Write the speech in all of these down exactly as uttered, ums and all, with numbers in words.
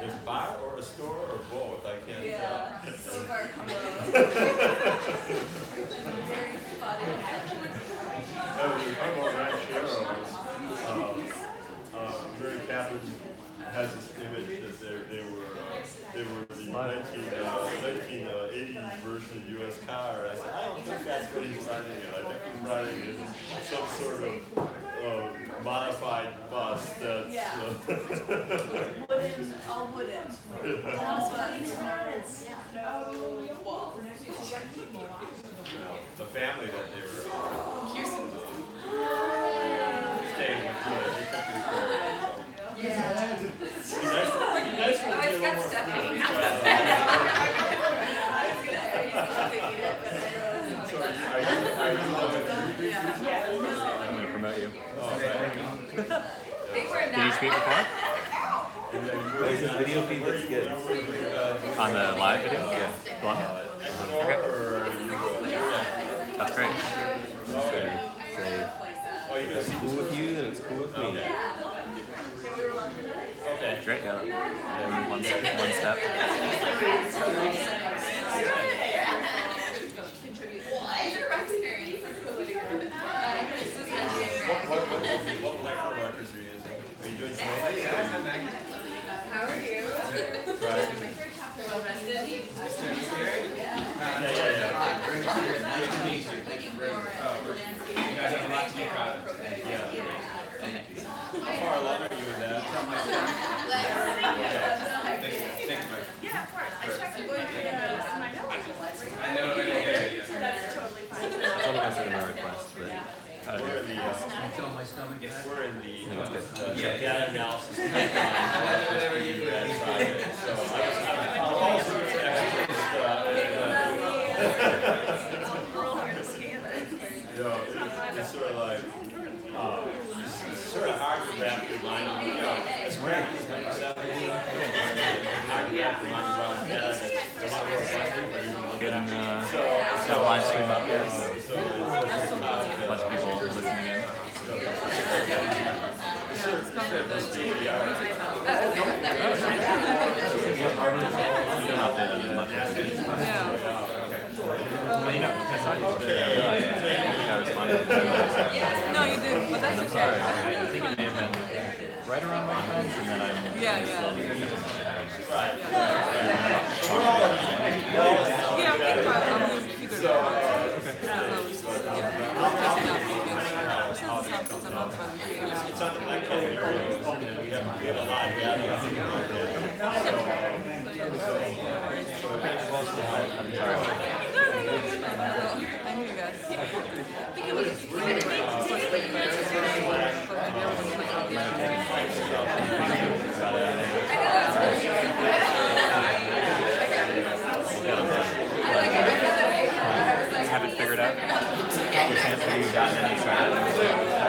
a bar or a store or both? I can't Yeah, tell. cigar clothes. Very funny. No, when you talk about rancheros, um, uh, Mary Catherine has this image that they they were uh, they were the nineteen eighties version of U S car. I said, I don't think that's what he's running in. I think he's running in some sort of uh, modified bus that's. Yeah. Uh, Wooden, all wooden. House buttons, no wall. you know, the family that they were uh, Houston. staying with. You know, they took these photos. Yeah. It'd be nice to- it'd be nice to Oh, get a it's little got more stuff footage, in it. but, uh, I was gonna say, you still thinking it, but I know. So are you, are you, are you loving it? I'm going to promote you. Oh, thank you. They were Did you not. speak before? And then There's this video feed where that's you- good. where you, uh, On the live video? Yeah. Go on. Ecuador, or are you, uh, That's great. Say, say, oh, you're gonna see cool with you, then it's cool with me. Okay. Okay. Great, yeah. yeah one, step, one step. What, what, what, what electro records are you using? Are you doing something? How are you? Right. Well rested? Yeah, yeah, yeah. You guys have a lot to be proud of. Yeah. How far along are you in that? Thank you, thank you, Mike. Yeah, of course. I checked it. I know. I know, yeah, yeah, yeah. That's totally fine. Someone has sent in a request, but uh, We're in the, uh, Feel my stomach get we're in the, uh, that's uh, Yeah, yeah. data analysis. Whatever you do that side. So I was, I was also actually just, uh, you know, it's, it's sort of like, uh, it's, it's sort of hard to wrap your mind around, you know, it's great, it's like seventy, hard to wrap your mind around data that's a lot more flexible, but you know, getting uh, so, that live stream up there. so, So so it's, a bunch of people listening in. You don't have to do much. Well, you know, I saw you there. I think I responded. No, you did, but that's I'm okay. sorry. I think it may have been right around my friends, and then I'm Yeah, yeah. slowly Yeah, I think I'm going to figure it out. it's something like that. We have, we have a lot of data. I knew you guys. I think it was. have it figured out. Your chance have you gotten any strategies?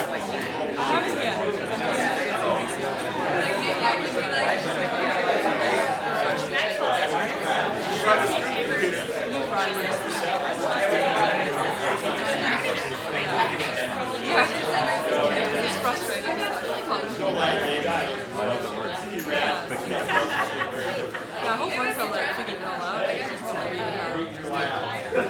It's frustrating. Yeah, I hope once I like figure it all out, I can just tell you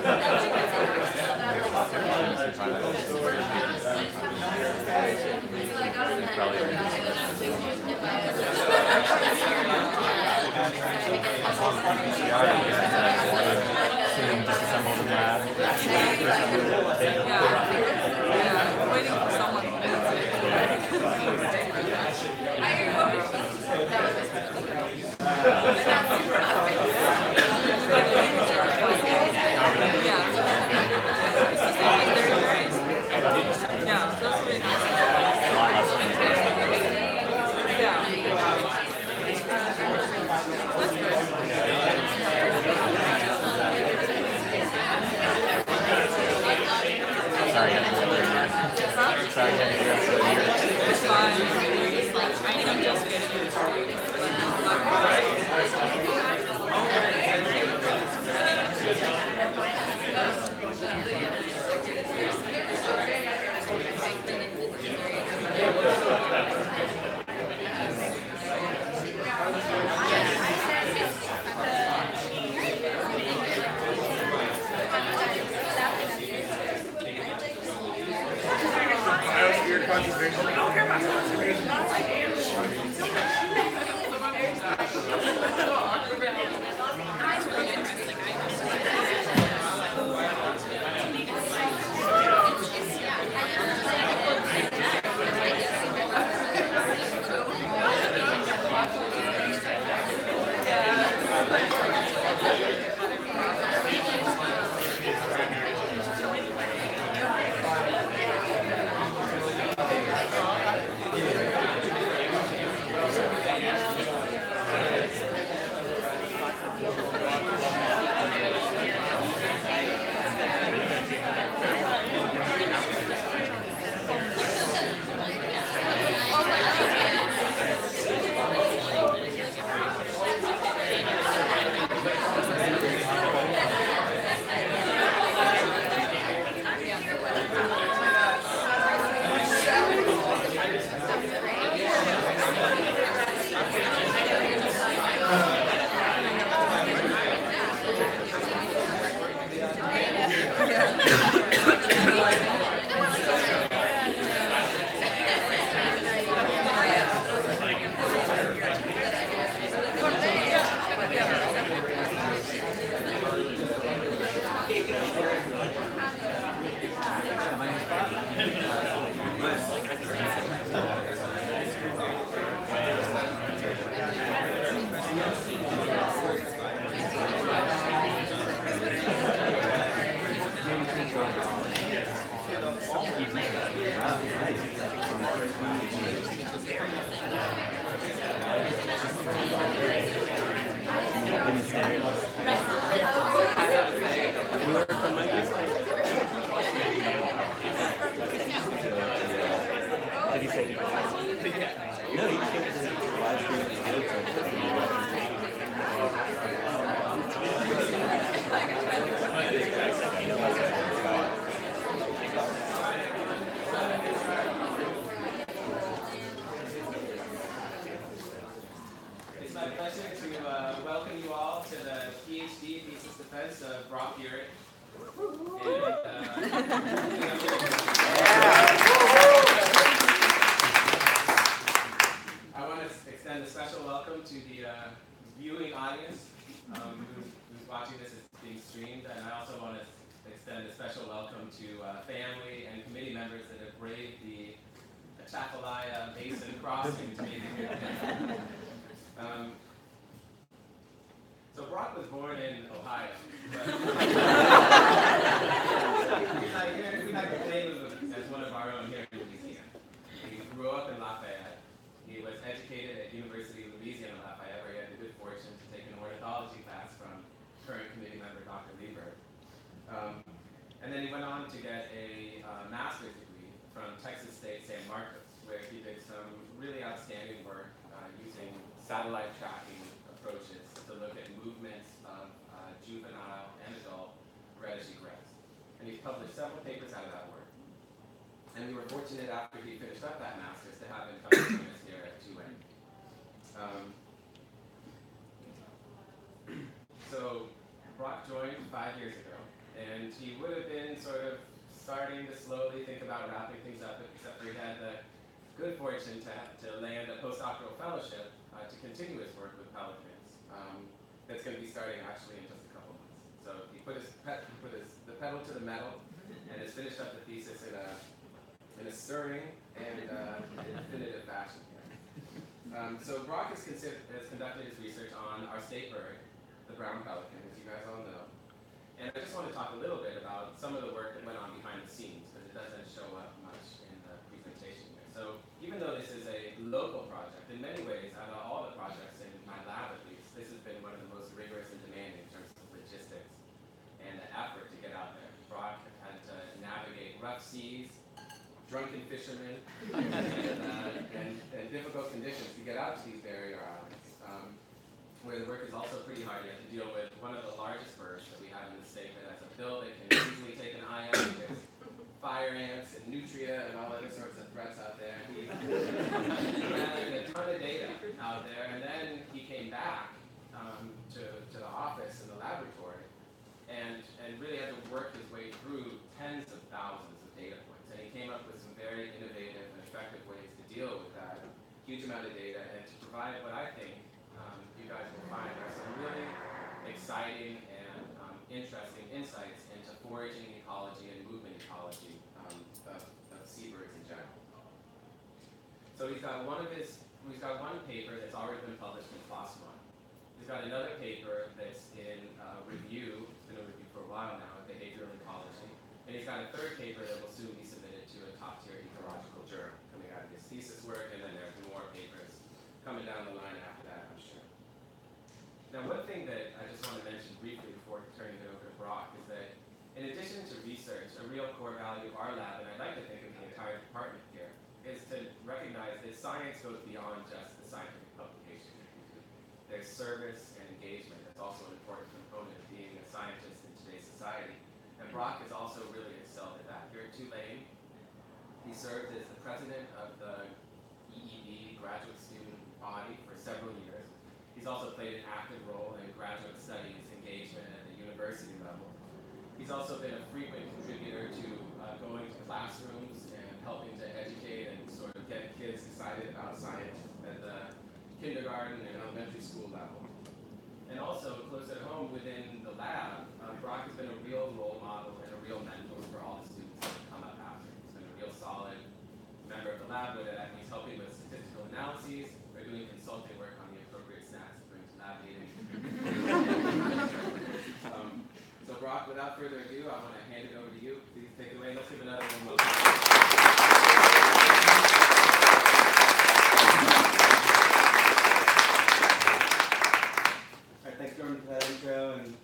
Disassemble the lab. Yeah, yeah, I'm waiting for someone. Yeah, that's really nice. A lot less than Yeah. That's good. Did he say he No, you can't just live stream It's my pleasure to uh, welcome you all to the PhD thesis defense of Brock Burek. And, uh, I want to extend a special welcome to the uh, viewing audience um, who's, who's watching this as being streamed, and I also want to extend a special welcome to uh, family and committee members that have braved the Atchafalaya Basin crossing to be here today. Um, so Brock was born in Ohio. But we like, here- we like to claim him as one of our own here in Louisiana. He grew up in Lafayette. He was educated at University of Louisiana Lafayette, where he had the good fortune to take an ornithology class from current committee member Doctor Lieber. Um, and then he went on to get a uh, master's degree from Texas State San Marcos, where he did some really outstanding work uh, using satellite tracking approaches to look at movements of uh, juvenile and adult reddish egrets. And he's published several papers out of that work. And we were fortunate after he finished up that master's to have him come and join us here at Tulane. Um, so Brock joined five years ago, and he would have been sort of starting to slowly think about wrapping things up, except for he had the good fortune to, to land a postdoctoral fellowship uh, to continue his work with pelicans. Um, that's going to be starting actually in just a couple months. So he put his, pet, he put his the pedal to the metal and has finished up the thesis in a in a stirring and uh, definitive fashion here. Um, so Brock has, consider, has conducted his research on our state bird, the brown pelican, as you guys all know. And I just want to talk a little bit about some of the work that went on behind the scenes, because it doesn't show up much in the presentation here. So even though this is a local project, in many ways, out of all the projects in my lab at least, this has been one of the most rigorous and demanding in terms of logistics and the effort to get out there. Brock had to navigate rough seas, drunken fishermen, and, uh, and, and difficult conditions to get out to these barrier islands, um, where the work is also pretty hard. You have to deal with one of the largest birds that we have in the state that has a bill that can easily take an eye out. There's fire ants and nutria and all other sorts of threats out there. He gathered a ton of data out there, and then he came back um, to, to the office in the laboratory and, and really had to work his way through tens of thousands of data points. And he came up with some very innovative and effective ways to deal with that huge amount of data and to provide what I think um, you guys will find are some really exciting and um, interesting insights into foraging ecology and movement ecology um, of, of seabirds in general. So he's got one of his, he's got one paper that's already been published in PLOS One. He's got another paper that's in uh, review, it's been in review for a while now, in behavioral ecology. And he's got a third paper that will soon be submitted to a top-tier ecological journal coming out of his thesis work, and then there's more papers coming down the line after that, I'm sure. Now, one thing that I just want to mention briefly before turning it over to Brock is that in addition to research, a real core value of our lab, and I'd like to think of the entire department here, is to recognize that science goes beyond just the scientific publication. There's service and engagement. That's also an important component of being a scientist in today's society. And Brock has also really excelled at that. Here at Tulane, he served as the president of the E E D graduate student body for several years. He's also played an active role in graduate studies engagement at the university level. He's also been a frequent contributor to uh, going to classrooms and helping to educate and sort of get kids excited about science at the kindergarten and elementary school level. And also, closer to home within the lab, uh, Brock has been a real role model and a real mentor for all the students that have come up after. He's been a real solid member of the lab, whether that means helping with statistical analyses or doing consulting work on the appropriate snacks to bring to lab meetings. um, so Brock, without further ado, I want to hand it over to you. Please take it away. Let's give another one. Thanks, Jordan.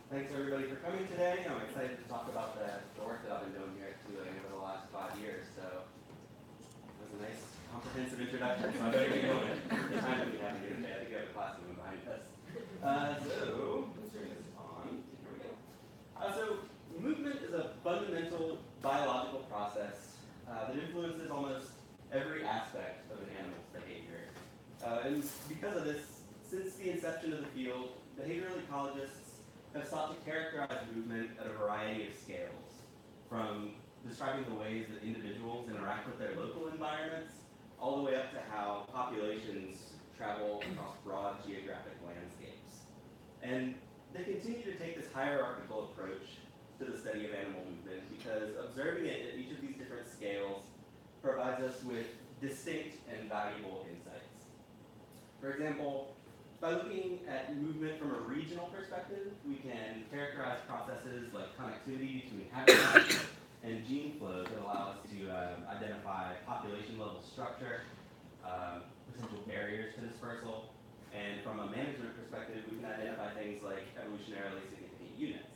Thanks everybody for coming today. I'm excited to talk about the, the work that I've been doing here at Tulane over the last five years. So it was a nice comprehensive introduction, so I better get going. The time that we have here today, I think we have a classroom behind us. Uh, so, let's turn this on. Here we go. Uh, so, movement is a fundamental biological process uh, that influences almost every aspect of an animal's behavior. Uh, and because of this, since the inception of the field, behavioral ecologists have sought to characterize movement at a variety of scales, from describing the ways that individuals interact with their local environments, all the way up to how populations travel across broad geographic landscapes. And they continue to take this hierarchical approach to the study of animal movement because observing it at each of these different scales provides us with distinct and valuable insights. For example, by looking at movement from a regional perspective, we can characterize processes like connectivity between habitats and gene flows that allow us to um, identify population level structure, um, potential barriers to dispersal, and from a management perspective, we can identify things like evolutionarily significant units.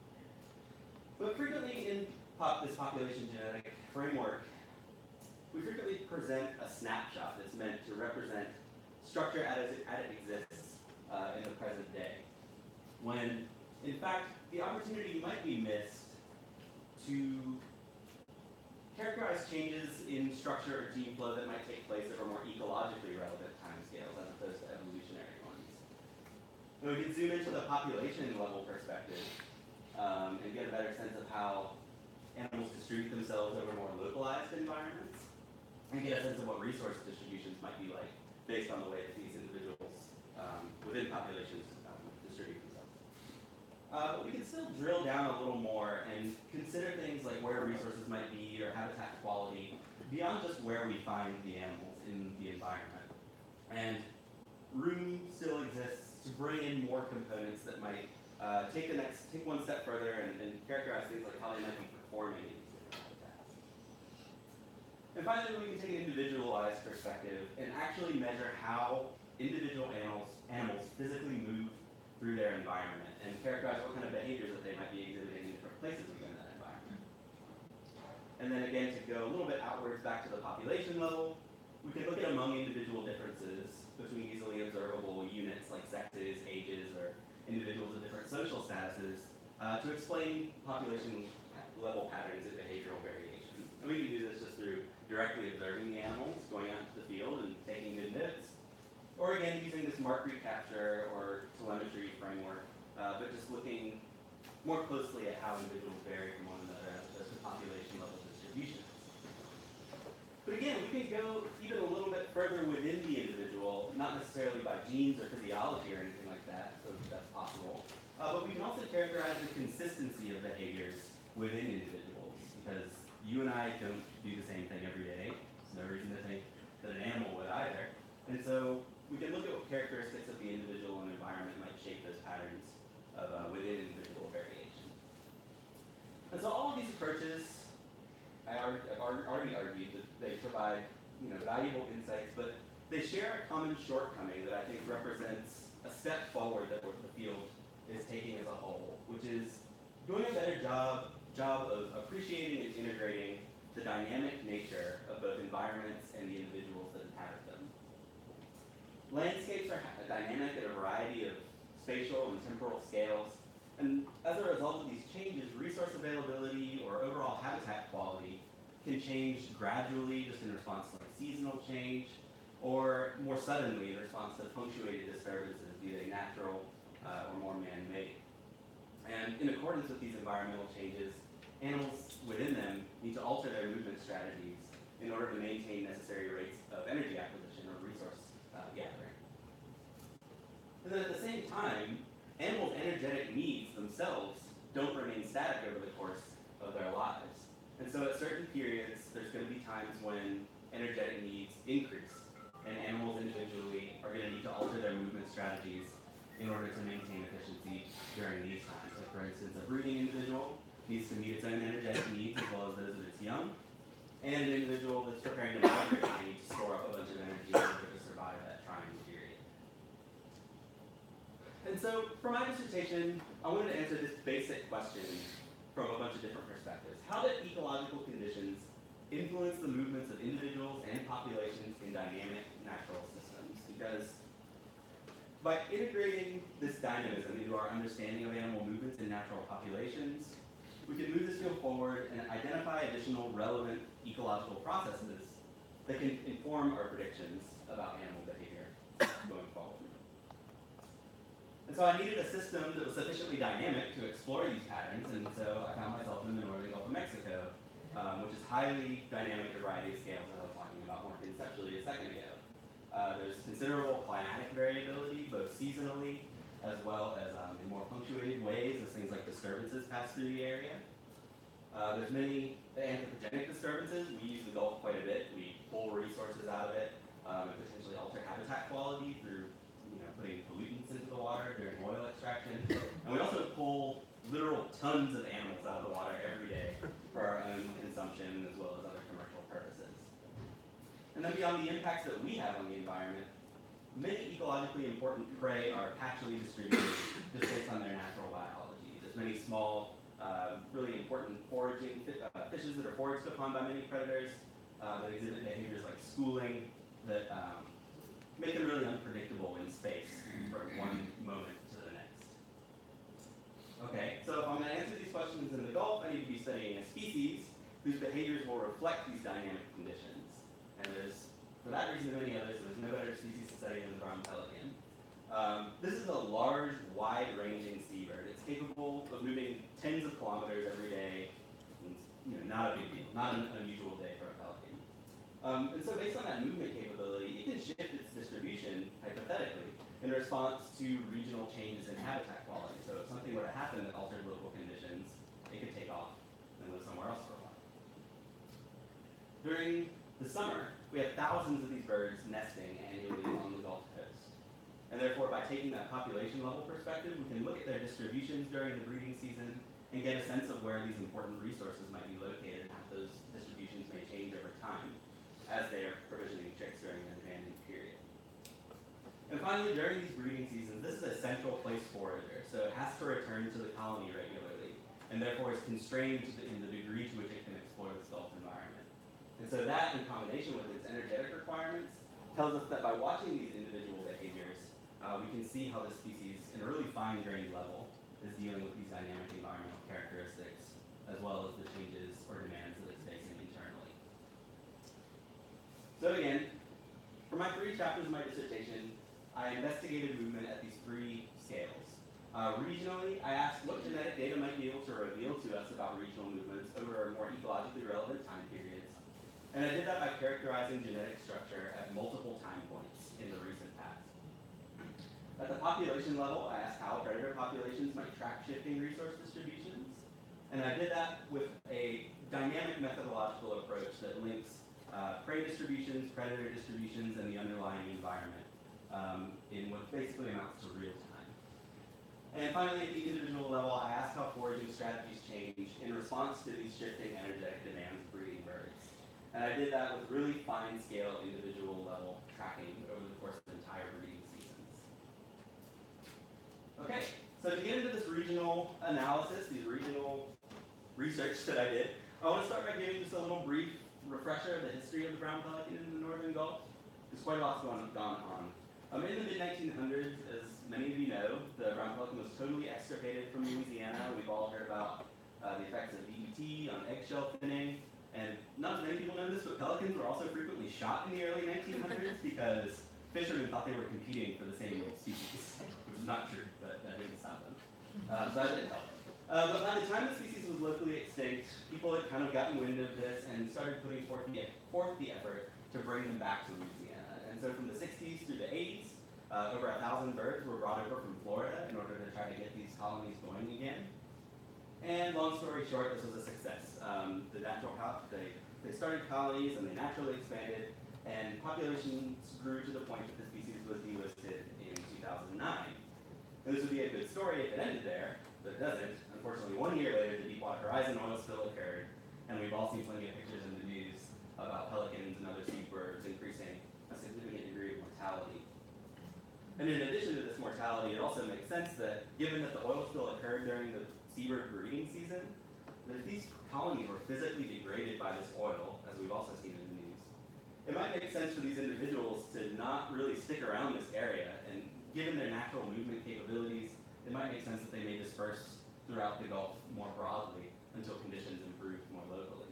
But frequently in pop, this population genetic framework, we frequently present a snapshot that's meant to represent structure as it, as it exists uh, in the present day, when in fact the opportunity might be missed to characterize changes in structure or gene flow that might take place over more ecologically relevant timescales as opposed to evolutionary ones. And we can zoom into the population level perspective um, and get a better sense of how animals distribute themselves over more localized environments, and get a sense of what resource distributions might be like based on the way that these individuals um, within populations um, distribute themselves. Uh, but we can still drill down a little more and consider things like where resources might be or habitat quality beyond just where we find the animals in the environment. And room still exists to bring in more components that might uh, take the next, take one step further and, and characterize things like how they might be performing in these different habitats. And finally, we can take an individualized perspective and actually measure how individual animals, animals physically move through their environment and characterize what kind of behaviors that they might be exhibiting in different places within that environment. And then again, to go a little bit outwards back to the population level, we can look at among individual differences between easily observable units like sexes, ages, or individuals of different social statuses uh, to explain population level patterns and behavioral variation. And we can do this just through directly observing the animals, going out into the field and taking good notes, or again using this mark recapture or telemetry framework, uh, but just looking more closely at how individuals vary from one another as opposed to population level distributions. But again, we can go even a little bit further within the individual, not necessarily by genes or physiology or anything like that, so that's possible. Uh, but we can also characterize the consistency of behaviors within individuals, because you and I don't do the same thing every day. There's no reason to think that an animal would either. And so we can look at what characteristics of the individual and environment might shape those patterns of uh, within individual variation. And so all of these approaches, I already, I've already argued that they provide you know, valuable insights, but they share a common shortcoming that I think represents a step forward that the field is taking as a whole, which is doing a better job job of appreciating and integrating the dynamic nature of both environments and the individuals that inhabit them. Landscapes are dynamic at a variety of spatial and temporal scales, and as a result of these changes, resource availability or overall habitat quality can change gradually just in response to like seasonal change, or more suddenly in response to punctuated disturbances, be they natural uh, or more man-made. And in accordance with these environmental changes, animals within them need to alter their movement strategies in order to maintain necessary rates of energy acquisition or resource uh, gathering. And then at the same time, animals' energetic needs themselves don't remain static over the course of their lives. And so at certain periods, there's going to be times when energetic needs increase, and animals individually are going to need to alter their movement strategies in order to maintain efficiency during these times. So for instance, a breeding individual needs to meet its own energetic needs as well as those of its young, and an individual that's preparing to migrate may need to store up a bunch of energy in order to survive that trying period. And and so for my dissertation, I wanted to answer this basic question from a bunch of different perspectives. How did ecological conditions influence the movements of individuals and populations in dynamic natural systems? Because by integrating this dynamism into our understanding of animal movements in natural populations, we can move this field forward and identify additional relevant ecological processes that can inform our predictions about animal behavior going forward. And so I needed a system that was sufficiently dynamic to explore these patterns, and so I found myself in the northern Gulf of Mexico, um, which is highly dynamic at a variety of scales, as I was talking about more conceptually a second ago. Uh, there's considerable climatic variability, both seasonally as well as um, in more punctuated ways as things like disturbances pass through the area. Uh, there's many anthropogenic disturbances. We use the Gulf quite a bit. We pull resources out of it um, and potentially alter habitat quality through you know, putting pollutants into the water during oil extraction. And we also pull literal tons of animals out of the water every day for our own consumption as well as other commercial purposes. And then beyond the impacts that we have on the environment, many ecologically important prey are patchily distributed just based on their natural biology. There's many small, uh, really important foraging uh, fishes that are foraged upon by many predators uh, that exhibit behaviors like schooling that um, make them really unpredictable in space from one moment to the next. Okay, so if I'm going to answer these questions in the Gulf, I need to be studying a species whose behaviors will reflect these dynamic conditions. And there's, for that reason and many others, there's no better species to study than the brown pelican. Um, this is a large, wide-ranging seabird. It's capable of moving tens of kilometers every day. It's, you know, not a big deal, not an unusual day for a pelican. Um, and so based on that movement capability, it can shift its distribution, hypothetically, in response to regional changes in habitat quality. So if something were to happen that altered local conditions, it could take off and live somewhere else for a while. During the summer, we have thousands of these birds nesting annually on the Gulf Coast. And therefore, by taking that population level perspective, we can look at their distributions during the breeding season and get a sense of where these important resources might be located and how those distributions may change over time as they are provisioning chicks during the demanding period. And finally, during these breeding seasons, this is a central place forager, so it has to return to the colony regularly, and therefore is constrained to the, in the degree to which it can explore this Gulf environment. And so that, in combination with its energetic requirements, tells us that by watching these individual behaviors, uh, we can see how the species, in a really fine-grained level, is dealing with these dynamic environmental characteristics, as well as the changes or demands that it's facing internally. So again, for my three chapters of my dissertation, I investigated movement at these three scales. Uh, regionally, I asked what genetic data might be able to reveal to us about regional movements over more ecologically relevant time periods. And I did that by characterizing genetic structure at multiple time points in the recent past. At the population level, I asked how predator populations might track shifting resource distributions. And I did that with a dynamic methodological approach that links uh, prey distributions, predator distributions, and the underlying environment um, in what basically amounts to real time. And finally, at the individual level, I asked how foraging strategies change in response to these shifting energetic demands of breeding birds. And I did that with really fine-scale, individual level tracking over the course of entire breeding seasons. Okay, so to get into this regional analysis, these regional research that I did, I want to start by giving just a little brief refresher of the history of the brown pelican in the northern Gulf. There's quite a lot's gone, gone on. Um, in the mid nineteen hundreds, as many of you know, the brown pelican was totally extirpated from Louisiana. We've all heard about uh, the effects of D D T on eggshell thinning. And not many people know this, but pelicans were also frequently shot in the early nineteen hundreds because fishermen thought they were competing for the same species, which is not true, but that didn't stop them. Uh, so that didn't help. Uh, but by the time the species was locally extinct, people had kind of gotten wind of this and started putting forth the, forth the effort to bring them back to Louisiana. And so from the sixties through the eighties, uh, over a thousand birds were brought over from Florida in order to try to get these colonies going again. And long story short, this was a success. Um, the natural they, they started colonies and they naturally expanded, and populations grew to the point that the species was delisted in two thousand nine. And this would be a good story if it ended there, but it doesn't. Unfortunately, one year later, the Deepwater Horizon oil spill occurred, and we've all seen plenty of pictures in the news about pelicans and other seabirds increasing a significant degree of mortality. And in addition to this mortality, it also makes sense that given that the oil spill occurred during the seabird breeding season, that if these colonies were physically degraded by this oil, as we've also seen in the news, it might make sense for these individuals to not really stick around this area, and given their natural movement capabilities, it might make sense that they may disperse throughout the Gulf more broadly until conditions improve more locally.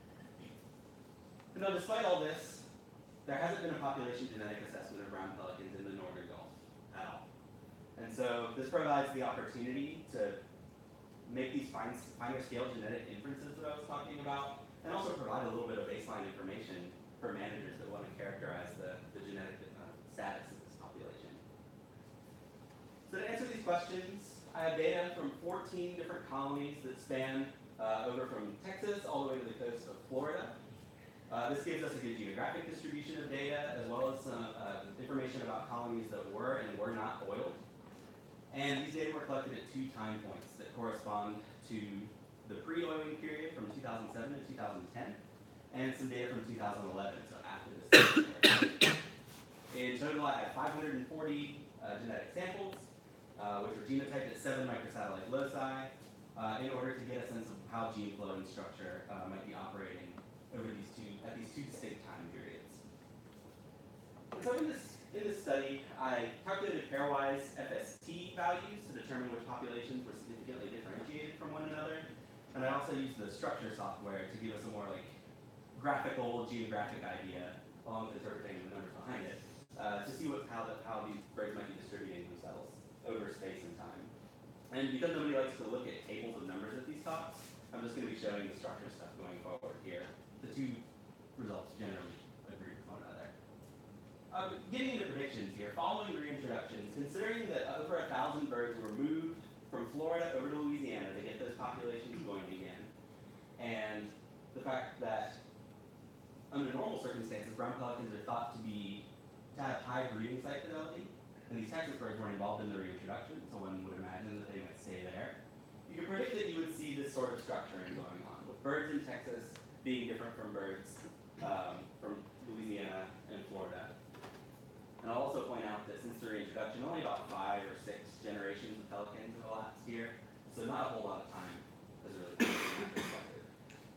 And now, despite all this, there hasn't been a population genetic assessment of brown pelicans in the northern Gulf at all. And so this provides the opportunity to make these fine, finer scale genetic inferences that I was talking about, and also provide a little bit of baseline information for managers that want to characterize the, the genetic uh, status of this population. So to answer these questions, I have data from fourteen different colonies that span uh, over from Texas all the way to the coast of Florida. Uh, this gives us a good geographic distribution of data, as well as some uh, information about colonies that were and were not oiled. And these data were collected at two time points that correspond to the pre-oiling period from two thousand seven to two thousand ten, and some data from two thousand eleven, so after this. In total, I had five hundred forty uh, genetic samples, uh, which were genotyped at seven microsatellite loci, uh, in order to get a sense of how gene flow and structure uh, might be operating over these two, at these two distinct time periods. And so in this, in this study, I calculated pairwise F S T values to determine which populations were significantly differentiated from one another. And I also used the structure software to give us a more like graphical, geographic idea, along with interpreting the numbers behind it, uh, to see what, how, the, how these birds might be distributing themselves over space and time. And because nobody likes to look at tables of numbers at these talks, I'm just going to be showing the structure stuff going forward here. The two results generally agree with one another. Uh, getting into predictions here, following the reintroductions, considering that over a thousand birds were moved from Florida over to Louisiana to get those populations going again, and the fact that under normal circumstances, brown pelicans are thought to be to have high breeding site fidelity, and these Texas birds weren't involved in the reintroduction, so one would imagine that they might stay there. You can predict that you would see this sort of structuring going on, with birds in Texas being different from birds um, from Louisiana and Florida. And I'll also point out that since the reintroduction, only about five or six generations of pelicans have elapsed here, so not a whole lot of time has really been perspective.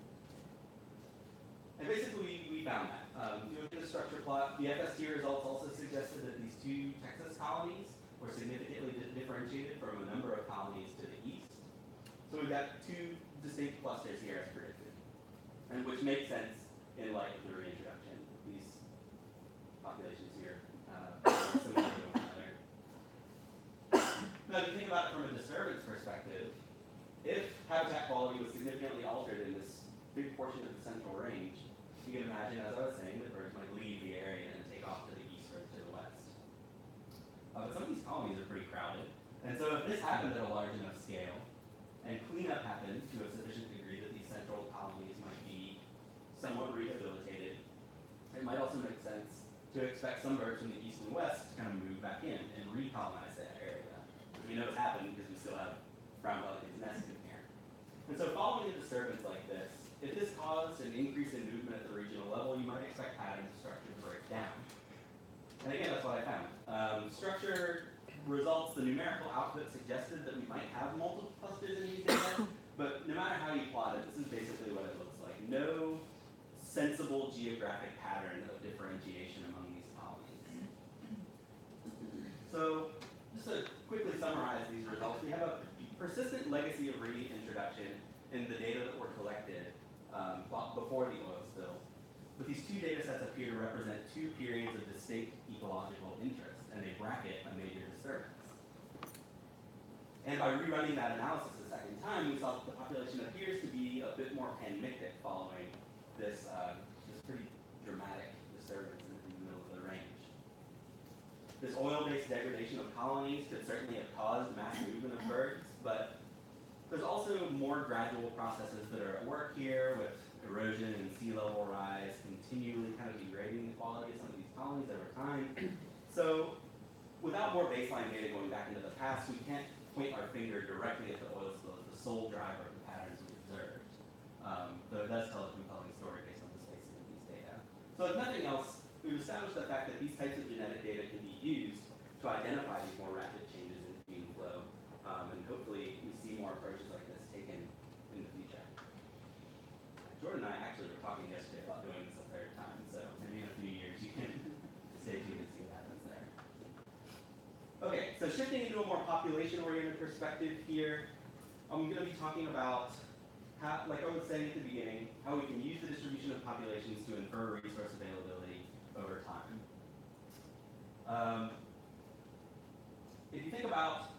And basically, we, we found that. Um, doing the structure plot, the F S T results also suggested that these two Texas colonies were significantly di differentiated from a number of colonies to the east. So we've got two distinct clusters here as predicted, and which makes sense in light of the reintroduction. These populations here uh, are similar to one another. Now, if you think about it from a disturbance perspective, if habitat quality was significantly altered in this big portion of the central range, you can imagine, as I was saying, that birds might leave the area and take off to the east or to the west. Uh, but some of these colonies are pretty crowded, and so if this happened at a large enough scale, and cleanup happened to a sufficient degree that these central colonies might be somewhat rehabilitated, it might also make sense to expect some birds from the east and west to kind of move back in and recolonize that area. Which we know has happened because we still have brown pelicans nesting here. And so following a disturbance like this, if this caused an increase in movement at the regional level, you might expect patterns of structure to break down. And again, that's what I found. Um, structure results, the numerical output suggested that we might have multiple clusters in these data, but no matter how you plot it, this is basically what it looks like. No sensible geographic pattern of differentiation among these colonies. So, just to quickly summarize these results, we have a persistent legacy of reintroduction in the data that were collected um, before the oil spill. But these two data sets appear to represent two periods of distinct ecological interest, and they bracket a major disturbance. And by rerunning that analysis a second time, we saw that the population appears to be a bit more panmictic following this, uh, this pretty dramatic disturbance in the middle of the range. This oil-based degradation of colonies could certainly have caused mass movement of birds, but there's also more gradual processes that are at work here with erosion and sea level rise continually kind of degrading the quality of some of these colonies over time. So without more baseline data going back into the past, we can't point our finger directly at the oil spill as the sole driver of the patterns we observed. Um, though it does tell a compelling story based on the spacing of these data. So if nothing else, we've established the fact that these types of genetic data can be used to identify these more rapid changes in gene flow, um, and hopefully we see more approaches like this taken in the future. Jordan and I actually were talking yesterday about doing this a third time, so maybe in a few years you can stay tuned and see what happens there. Okay, so shifting into a more population-oriented perspective here, I'm going to be talking about how, like I was saying at the beginning, how we can use the distribution of populations to infer resource availability over time. Um, if you think about,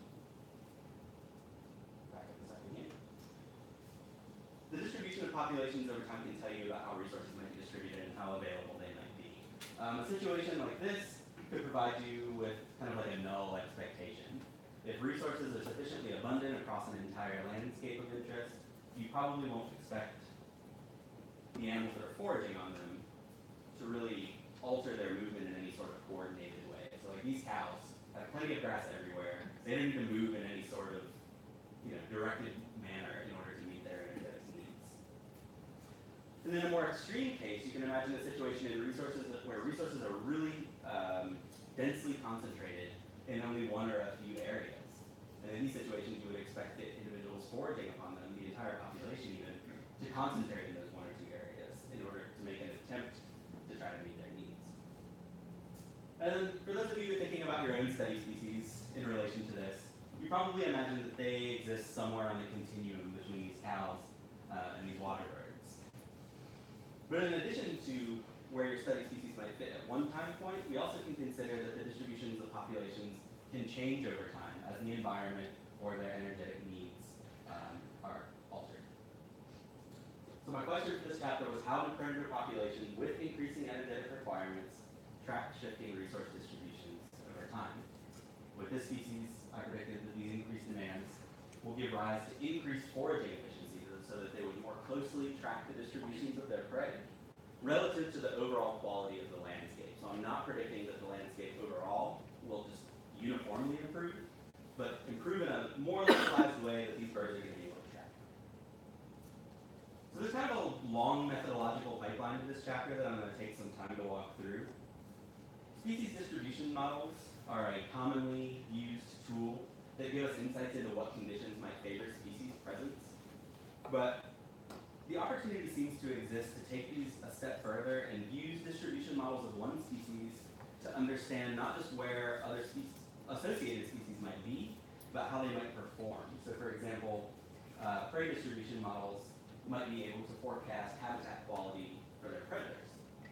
back up a second here, the distribution of populations over time can tell you about how resources might be distributed and how available they might be. Um, a situation like this could provide you with kind of like a null expectation. If resources are sufficiently abundant across an entire landscape of interest, you probably won't expect the animals that are foraging on them to really alter their movement in any sort of coordinated way. So like these cows have plenty of grass everywhere. They don't need to move in any sort of, you know, directed manner in order to meet their energetic needs. And then a more extreme case, you can imagine a situation in resources that, where resources are really um, densely concentrated in only one or a few areas. And in these situations, you would expect the individuals foraging upon them, the entire population even, to concentrate in those one or two areas in order to make an attempt to try to meet their needs. And for those of you thinking about your own study species in relation to this, you probably imagine that they exist somewhere on the continuum between these cows uh, and these water birds. But in addition to where your study species might fit at one time point, we also can consider that the distributions of populations can change over time as the environment or their energetic needs um, are altered. So my question for this chapter was, how do predator populations with increasing energetic requirements track shifting resource distributions over time? With this species, I predicted that these increased demands will give rise to increased foraging efficiencies so that they would more closely track the distributions of their prey relative to the overall quality of the landscape. So I'm not predicting that the landscape overall will just uniformly improve, but improve in a more localized way that these birds are going to be able to track. So there's kind of a long methodological pipeline to this chapter that I'm going to take some time to walk through. Species distribution models are a commonly used tool that give us insights into what conditions might favor species presence. But the opportunity seems to exist to take these a step further and use distribution models of one species to understand not just where other species, associated species might be, but how they might perform. So for example, uh, prey distribution models might be able to forecast habitat quality for their predators.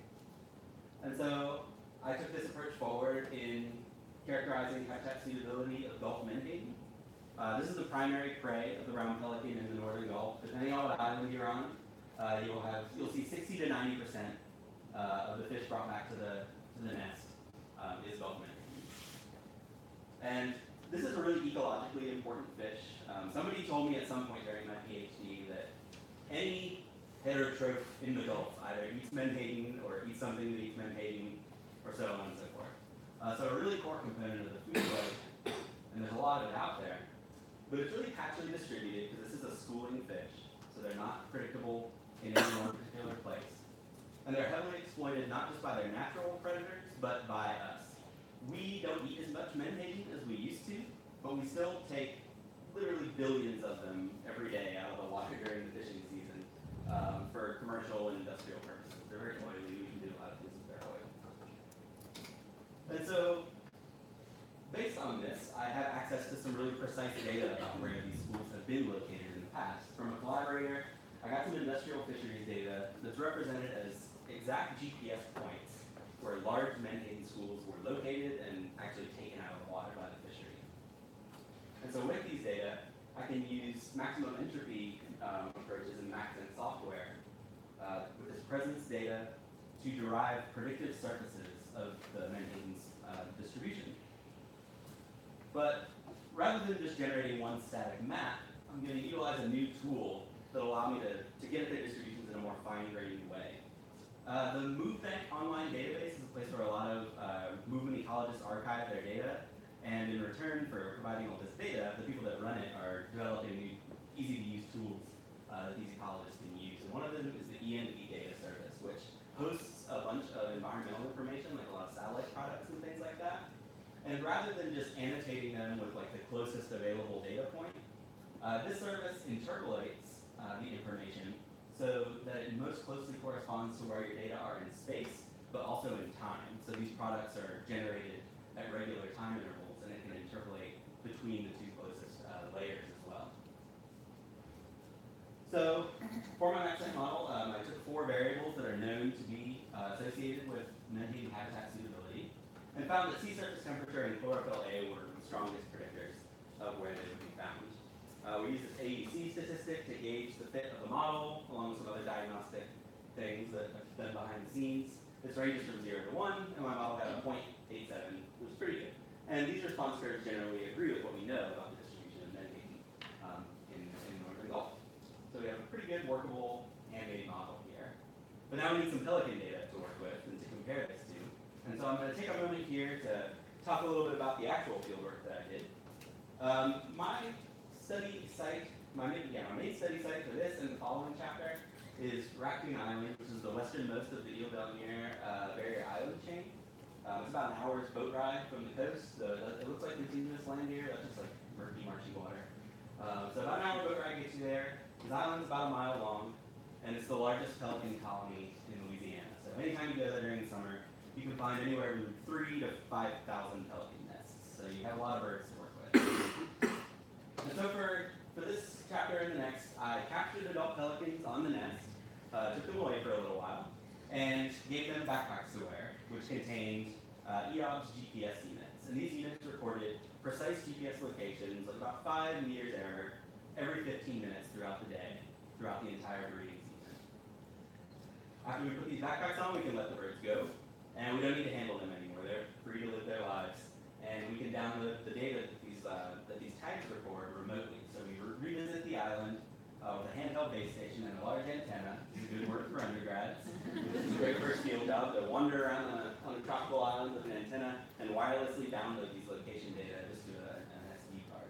And so I took this approach forward in characterizing habitat suitability of Gulf menhaden. Uh, this is the primary prey of the brown pelican in the northern Gulf. Depending on what island you're on, uh, you'll have you'll see sixty to ninety percent uh, of the fish brought back to the to the nest um, is Gulf menhaden. And this is a really ecologically important fish. Um, somebody told me at some point during my PhD that any heterotroph in the Gulf either eats menhaden or eats something that eats menhaden, or so on and so forth. Uh, so a really core component of the food web, and there's a lot of it out there. But it's really patchily distributed because this is a schooling fish, so they're not predictable in any one particular place. And they're heavily exploited not just by their natural predators, but by us. We don't eat as much menhaden as we used to, but we still take literally billions of them every day out of the water during the fishing season um, for commercial and industrial purposes. They're very oily, we can do a lot of things with their oil. And so, based on this, I have access to some really precise data about where these schools have been located in the past. From a collaborator, I got some industrial fisheries data that's represented as exact G P S points where large menhaden schools were located and actually taken out of the water by the fishery. And so with these data, I can use maximum entropy um, approaches in MaxEnt software uh, with this presence data to derive predictive surfaces of the menhaden's uh, distribution. But rather than just generating one static map, I'm going to utilize a new tool that will allow me to, to get at the distributions in a more fine-grained way. Uh, the MoveBank online database is a place where a lot of uh, movement ecologists archive their data, and in return for providing all this data, the people that run it are developing new, easy-to-use tools uh, that these ecologists can use. And one of them is the E N V data service, which hosts a bunch of environmental information, like a lot of satellite products and things like that. And rather than just annotating them with like the closest available data point, uh, this service interpolates uh, the information so that it most closely corresponds to where your data are in space, but also in time. So these products are generated at regular time intervals, and it can interpolate between the two closest uh, layers as well. So for my MaxNet model, um, I took four variables that are known to be uh, associated with mending habitat suitability, and found that sea surface temperature and chlorophyll A were the strongest predictors of where they would be found. Uh, we used this A E C statistic to gauge the fit of the model, along with some other diagnostic things that have been behind the scenes. This ranges from zero to one, and my model got a zero point eight seven, which is pretty good. And these response curves generally agree with what we know about the distribution of mending um, in, in the Northern Gulf. So we have a pretty good workable handmade model here. But now we need some Pelican data to work with and to compare this to. And so I'm going to take a moment here to talk a little bit about the actual fieldwork that I did. Um, my study site, my main, yeah, my main study site for this and the following chapter is Raccoon Island, which is the westernmost of the Ile d'Almere uh, barrier island chain. Um, it's about an hour's boat ride from the coast. So it looks like continuous land here. That's just like murky, marshy water. Um, so about an hour boat ride gets you there. This island's about a mile long, and it's the largest pelican colony in Louisiana. So anytime you go there during the summer, you can find anywhere from three to five thousand pelican nests. So you have a lot of birds to work with. And so for, for this chapter and the next, I captured adult pelicans on the nest, uh, took them away for a little while, and gave them backpacks to wear, which contained uh, E O B S G P S units. And these units recorded precise G P S locations with about five meters error every fifteen minutes throughout the day, throughout the entire breeding season. After we put these backpacks on, we can let the birds go. And we don't need to handle them anymore. They're free to live their lives. And we can download the data that these, uh, that these tags record remotely. So we re revisit the island uh, with a handheld base station and a large antenna. This is good work for undergrads. This is a great first field job to wander around on a, on a tropical island with an antenna and wirelessly download these location data just to a, an S D card.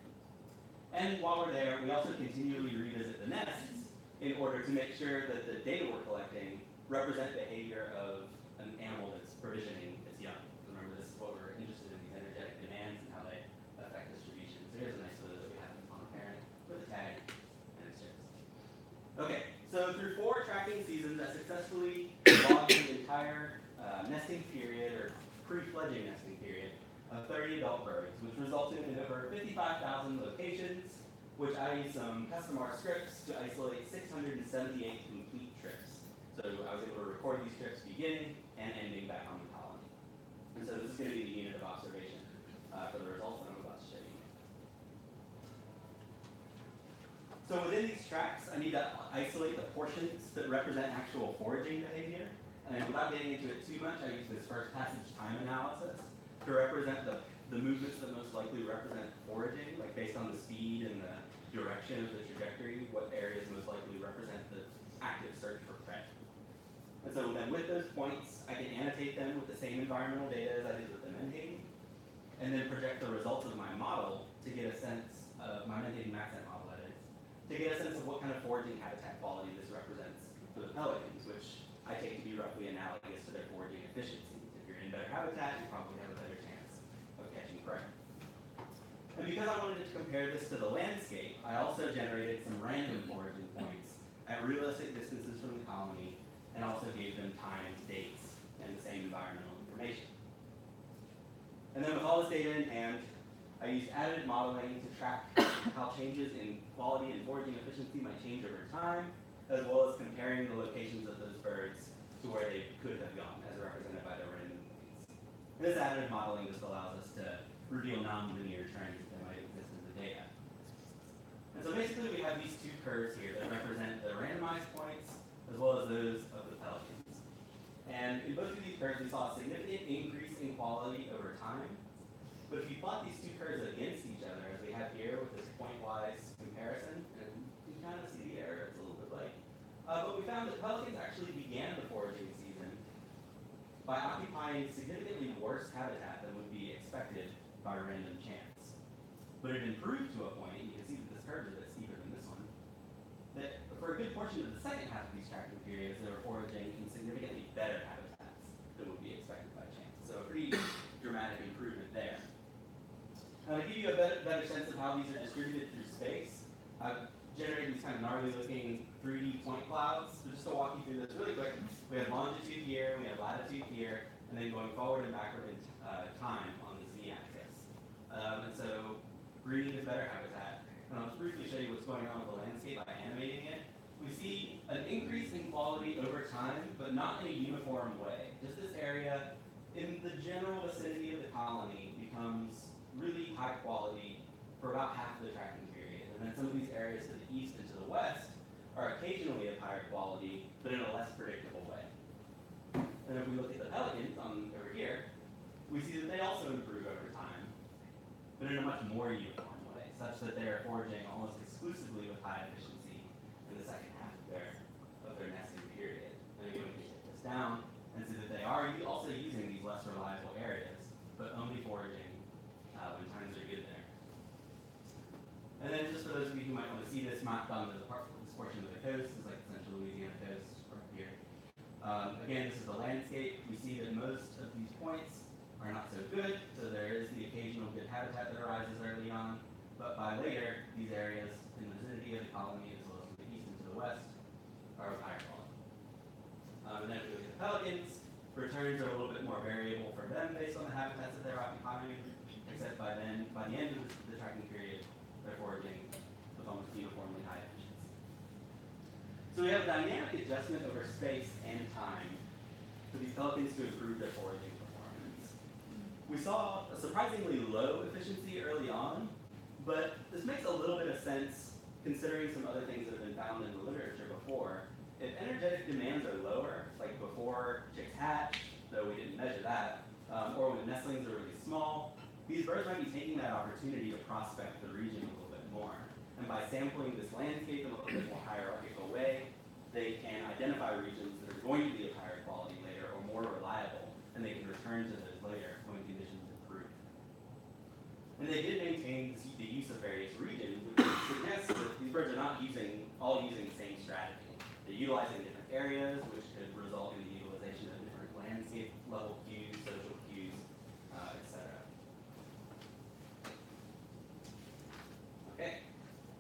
And while we're there, we also continually revisit the nests in order to make sure that the data we're collecting represent behavior of an animal that's provisioning its young. Remember, this is what we're interested in, these energetic demands and how they affect distribution. So here's a nice photo that we have on a parent with a tag and its chicks. Okay, so through four tracking seasons, I successfully logged the entire uh, nesting period, or pre-fledging nesting period, of thirty adult birds, which resulted in over fifty-five thousand locations, which I used some custom R scripts to isolate six hundred seventy-eight complete trips. So I was able to record these trips beginning and ending back on the colony. And so this is going to be the unit of observation uh, for the results that I'm about to show you. So within these tracks, I need to isolate the portions that represent actual foraging behavior. And without getting into it too much, I use this first passage time analysis to represent the, the movements that most likely represent foraging, like based on the speed and the direction of the trajectory, what areas most likely represent the active search for prey. And so then with those points, I can annotate them with the same environmental data as I did with the menhaden, and then project the results of my model to get a sense of, my menhaden MaxNet model that is, to get a sense of what kind of foraging habitat quality this represents for the pelicans, which I take to be roughly analogous to their foraging efficiency. If you're in better habitat, you probably have a better chance of catching prey. And because I wanted to compare this to the landscape, I also generated some random foraging points at realistic distances from the colony, and also gave them times, dates, and the same environmental information. And then with all this data in hand, I used additive modeling to track how changes in quality and foraging efficiency might change over time, as well as comparing the locations of those birds to where they could have gone, as represented by the random points. This additive modeling just allows us to reveal non-linear trends that might exist in the data. And so basically we have these two curves here that represent the randomized points as well as those of the pelicans. And in both of these curves, we saw a significant increase in quality over time. But if you plot these two curves against each other, as we have here with this point-wise comparison, and you can kind of see the error, it's a little bit light. Uh, but we found that pelicans actually began the foraging season by occupying significantly worse habitat than would be expected by random chance. But it improved to a point, you can see that this curve is a bit steeper than this one, that for a good portion of the second half of these tracking periods, they were foraging in significantly better habitats than would be expected by chance. So a pretty dramatic improvement there. Now, to give you a better, better sense of how these are distributed through space, I've generated these kind of gnarly looking three D point clouds. So just to walk you through this really quick, we have longitude here, we have latitude here, and then going forward and backward in uh, time on the z-axis. Um, and so green is better habitat. And I'll just briefly show you what's going on with the landscape by animating it. We see an increase in quality over time, but not in a uniform way. Just this area in the general vicinity of the colony becomes really high quality for about half of the tracking period. And then some of these areas to the east and to the west are occasionally of higher quality, but in a less predictable way. And if we look at the pelicans on over here, we see that they also improve over time, but in a much more uniform way, such that they are foraging almost exclusively with high efficiency in the second half of their of their nesting period. And again, we can take this down and see that they are also using these less reliable areas, but only foraging uh, when times are good there. And then just for those of you who might want to see this mapped onto the part, this portion of the coast, is like the central Louisiana coast right here. Um, again, this is the landscape. We see that most of these points are not so good, so there is the occasional good habitat that arises early on, but by later, these areas in the vicinity of the colony, as well as to the east and to the west, are of higher quality. Um, and then if we look at the pelicans, returns are a little bit more variable for them based on the habitats that they're occupying, except by then, by the end of the, the tracking period, they're foraging with almost uniformly high efficiency. So we have dynamic adjustment over space and time for these pelicans to improve their foraging performance. We saw a surprisingly low efficiency early on, but this makes a little bit of sense considering some other things that have been found in the literature before. If energetic demands are lower, like before chicks hatch, though we didn't measure that, um, or when nestlings are really small, these birds might be taking that opportunity to prospect the region a little bit more. And by sampling this landscape in a little bit more hierarchical way, they can identify regions that are going to be of higher quality later or more reliable, and they can return to those later when conditions improve. And they did maintain the use of various regions, which suggests that these birds are not using all using the same strategy. They're utilizing different areas, which could result in the utilization of different landscape level cues, social cues, uh, et cetera. Okay.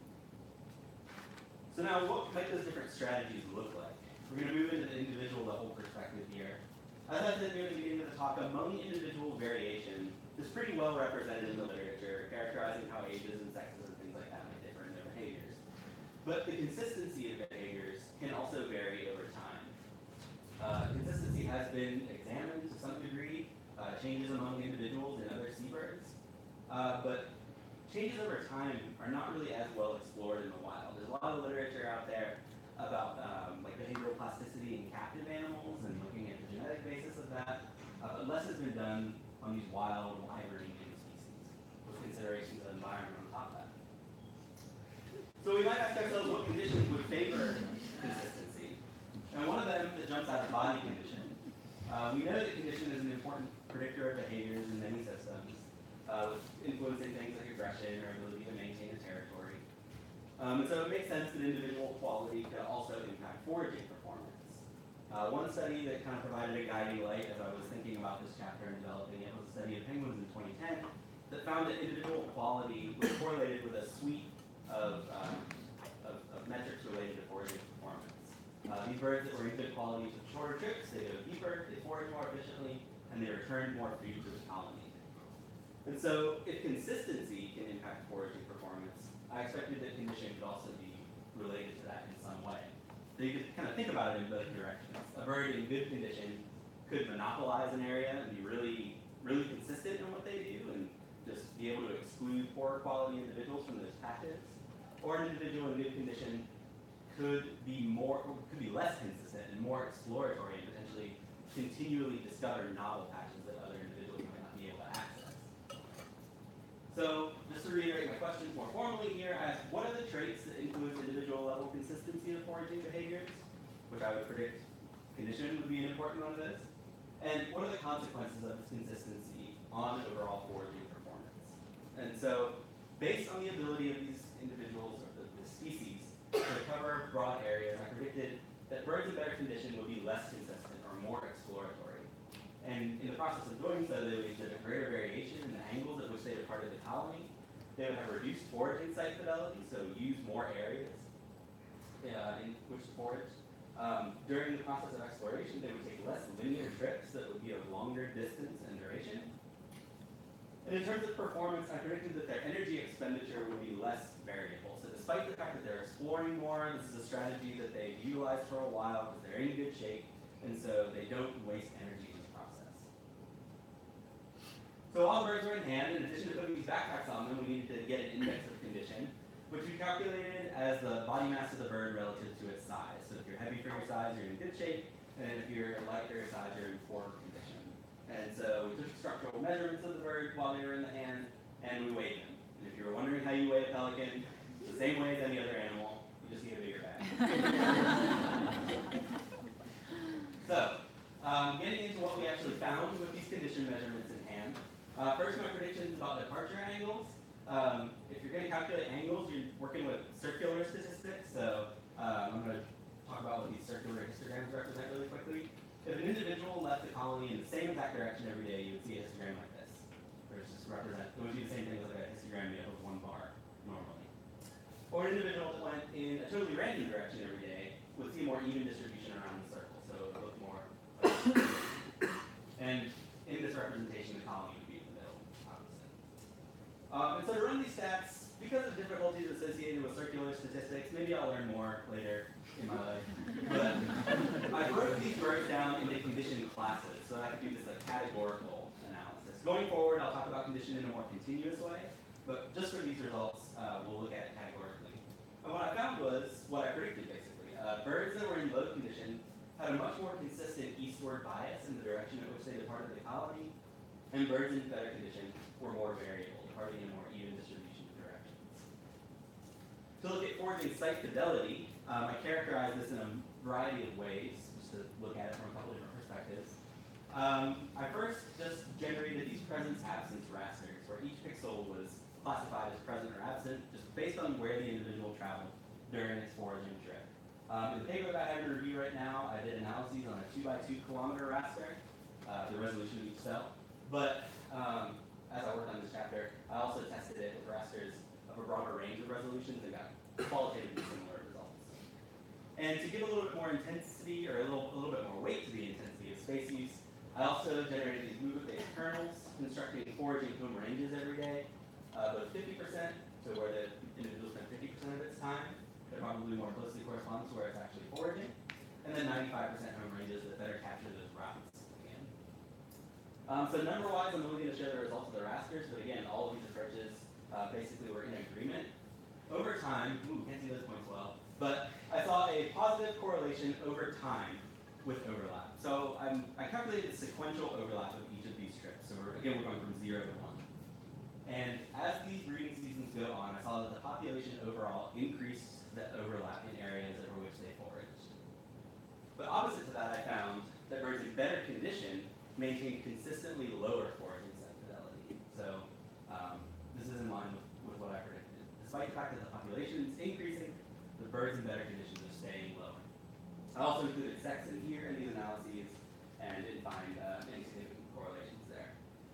So now what might those different strategies look like? We're going to move into the individual level perspective here. As I said near the beginning of the talk, among individual variation is pretty well represented in the literature, characterizing how ages and sexes and things like that might differ in their behaviors. But the consistency of behaviors can also vary over time. Uh, consistency has been examined to some degree, uh, changes among individuals and other seabirds, uh, but changes over time are not really as well explored in the wild. There's a lot of literature out there about um, like behavioral plasticity in captive animals and looking at the genetic basis of that, uh, but less has been done on these wild, hibernation species, with considerations of environment on top of that. So we might ask ourselves what conditions would favor consistency. And one of them that jumps out is body condition. Uh, we know that condition is an important predictor of behaviors in many systems, uh, influencing things like aggression or ability to maintain a territory. Um, and so it makes sense that individual quality could also impact foraging performance. Uh, one study that kind of provided a guiding light as I was thinking about this chapter and developing it was a study of penguins in twenty ten that found that individual quality was correlated with a suite of, um, of, of metrics related to foraging performance. Uh, these birds that were in good quality took shorter trips, they dove deeper, they foraged more efficiently, and they returned more food to the colony. And so if consistency can impact foraging performance, I expected that condition could also be related to that in some way. So you could kind of think about it in both directions. A bird in good condition could monopolize an area and be really, really consistent in what they do and just be able to exclude poorer quality individuals from those patches. Or an individual in good condition could be more, could be less consistent and more exploratory and potentially continually discover novel patches that other individuals might not be able to access. So, just to reiterate my questions more formally here, I asked what are the traits that influence individual level consistency of foraging behaviors, which I would predict condition would be an important one of those, and what are the consequences of this consistency on overall foraging performance. And so, based on the ability of these individuals, or the, the species, to cover broad areas, I predicted that birds in better condition would be less consistent or more exploratory. And in the process of doing so, they would exhibit greater variation in the angles at which they departed the colony. They would have reduced foraging site fidelity, so use more areas uh, in which to forage. Um, during the process of exploration, they would take less linear trips that would be of longer distance and duration. And in terms of performance, I predicted that their energy expenditure would be less variable. So despite the fact that they're exploring more, this is a strategy that they've utilized for a while because they're in good shape, and so they don't waste energy in the process. So all birds were in hand. In addition to putting these backpacks on them, we needed to get an index of condition, which we calculated as the body mass of the bird relative to its size. So if you're heavy for your size, you're in good shape, and if you're light for your size, you're in poor condition. And so we took structural measurements of the bird while they were in the hand, and we weighed them. And if you were wondering how you weigh a pelican, it's the same way as any other animal, you just need a bigger bag. So, um, getting into what we actually found with these condition measurements in hand. Uh, first, my predictions about departure angles. Um, if you're going to calculate angles, you're working with circular statistics. So um, I'm going to talk about what these circular histograms represent really quickly. If an individual left the colony in the same exact direction every day, you would see a histogram like this, which just represent, it would be the same thing as like a histogram made up of one bar normally. Or an individual that went in a totally random direction every day would see a more even distribution around the circle, so it would look more like and in this representation, the colony would be in the middle, opposite. Um, and so to run these stats, because of difficulties associated with circular statistics, maybe I'll learn more later in my life. But I broke these birds down into condition classes so that I could do this like categorical analysis. Going forward, I'll talk about condition in a more continuous way, but just for these results, uh, we'll look at it categorically. And what I found was what I predicted basically. Uh, birds that were in low condition had a much more consistent eastward bias in the direction in which they departed the colony, and birds in better condition were more variable, departing in a more even distribution of directions. To look at foraging site fidelity, um, I characterize this in a variety of ways, just to look at it from a couple different perspectives. Um, I first just generated these presence-absence rasters, where each pixel was classified as present or absent, just based on where the individual traveled during its foraging trip. Um, in the paper that I have in review right now, I did analyses on a two by two kilometer raster, uh, the resolution of each cell. But um, as I worked on this chapter, I also tested it with rasters of a broader range of resolutions and got qualitatively similar results. And to give a little bit more intensity, or a little, a little bit more weight to the intensity of space use, I also generated these movement-based kernels, constructing foraging home ranges every day, uh, both fifty percent, so where the individual spent fifty percent of its time, that probably more closely corresponds to where it's actually foraging, and then ninety-five percent home ranges that better capture those routes again. Um, so number-wise, I'm only going to show the results of the rasters, but again, all of these approaches uh, basically were in agreement. Over time, ooh, can't see those points well, but I saw a positive correlation over time with overlap. So I'm, I calculated the sequential overlap of each of these trips. So we're, again, we're going from zero to one. And as these breeding seasons go on, I saw that the population overall increased the overlap in areas over which they foraged. But opposite to that, I found that birds in better condition maintained consistently lower foraging site fidelity. So um, this is in line with, with what I predicted. Despite the fact that the population is increasing, the birds in better conditions are staying lower. I also included sex in here in these analyses and didn't find uh, any significant correlations there.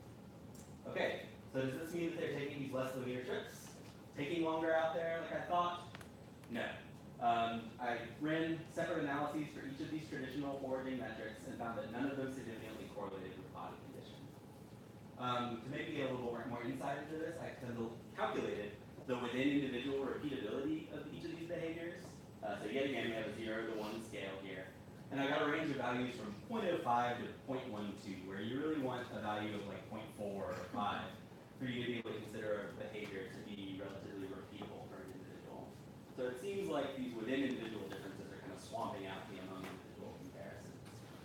Okay, so does this mean that they're taking these less linear trips? Taking longer out there like I thought? No. Um, I ran separate analyses for each of these traditional foraging metrics and found that none of them significantly correlated with body condition. Um, to maybe get a little more, more insight into this, I calculated the within individual repeatability of each of these behaviors. Uh, so yet again, we have a zero to one scale here. And I got a range of values from zero point zero five to zero point one two, where you really want a value of like zero point four or five for you to be able to consider a behavior to be relatively repeatable for an individual. So it seems like these within individual differences are kind of swamping out the among individual comparisons.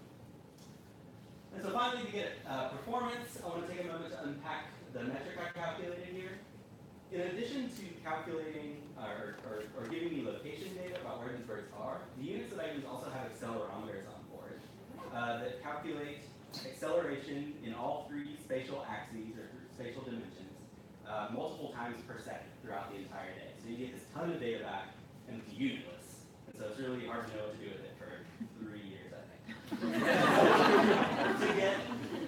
And so finally, to get uh, performance, I want to take a moment to unpack the metric I calculated here. In addition to calculating or, or, or giving me location data about where these birds are, the units that I use also have accelerometers on board uh, that calculate acceleration in all three spatial axes or spatial dimensions uh, multiple times per second throughout the entire day. So you get this ton of data back, and it's unitless. And so it's really hard to know what to do with it for three years, I think. to get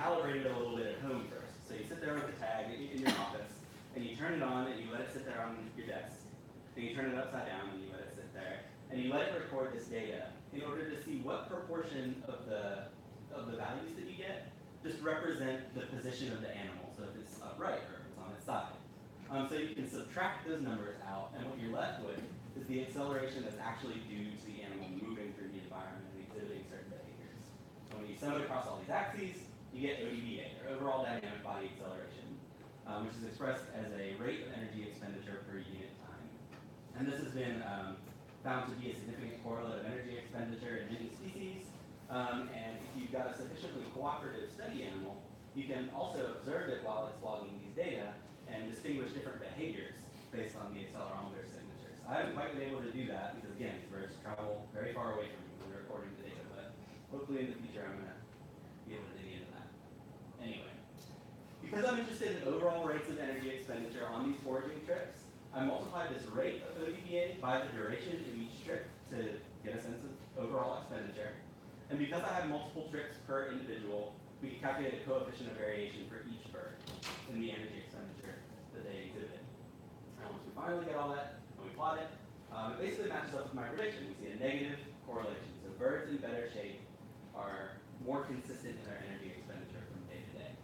calibrate it a little bit at home first. So you sit there with the tag in in your office, and you turn it on, and you let it sit there on your desk. Then you turn it upside down, and you let it sit there. And you let it record this data in order to see what proportion of the, of the values that you get just represent the position of the animal. So if it's upright or if it's on its side. Um, so you can subtract those numbers out, and what you're left with is the acceleration that's actually due to the animal moving through the environment and exhibiting certain behaviors. And when you sum it across all these axes, you get O D B A, or overall dynamic body acceleration, um, which is expressed as a rate of energy expenditure per unit time. And this has been um, found to be a significant correlate of energy expenditure in many species. Um, and if you've got a sufficiently cooperative study animal, you can also observe it while it's logging these data and distinguish different behaviors based on the accelerometer signatures. I haven't quite been able to do that because, again, these birds travel very far away from me when they're recording the data, but hopefully in the future I'm going to be able to dig into that. Anyway, because I'm interested in overall rates of energy expenditure on these foraging trips, I multiplied this rate of O D B A by the duration of each trip to get a sense of overall expenditure. And because I have multiple trips per individual, we can calculate a coefficient of variation for each bird in the energy expenditure that they exhibit. And once we finally get all that, and we plot it, um, it basically matches up with my prediction. We see a negative correlation. So birds in better shape are more consistent in their energy expenditure from day to day.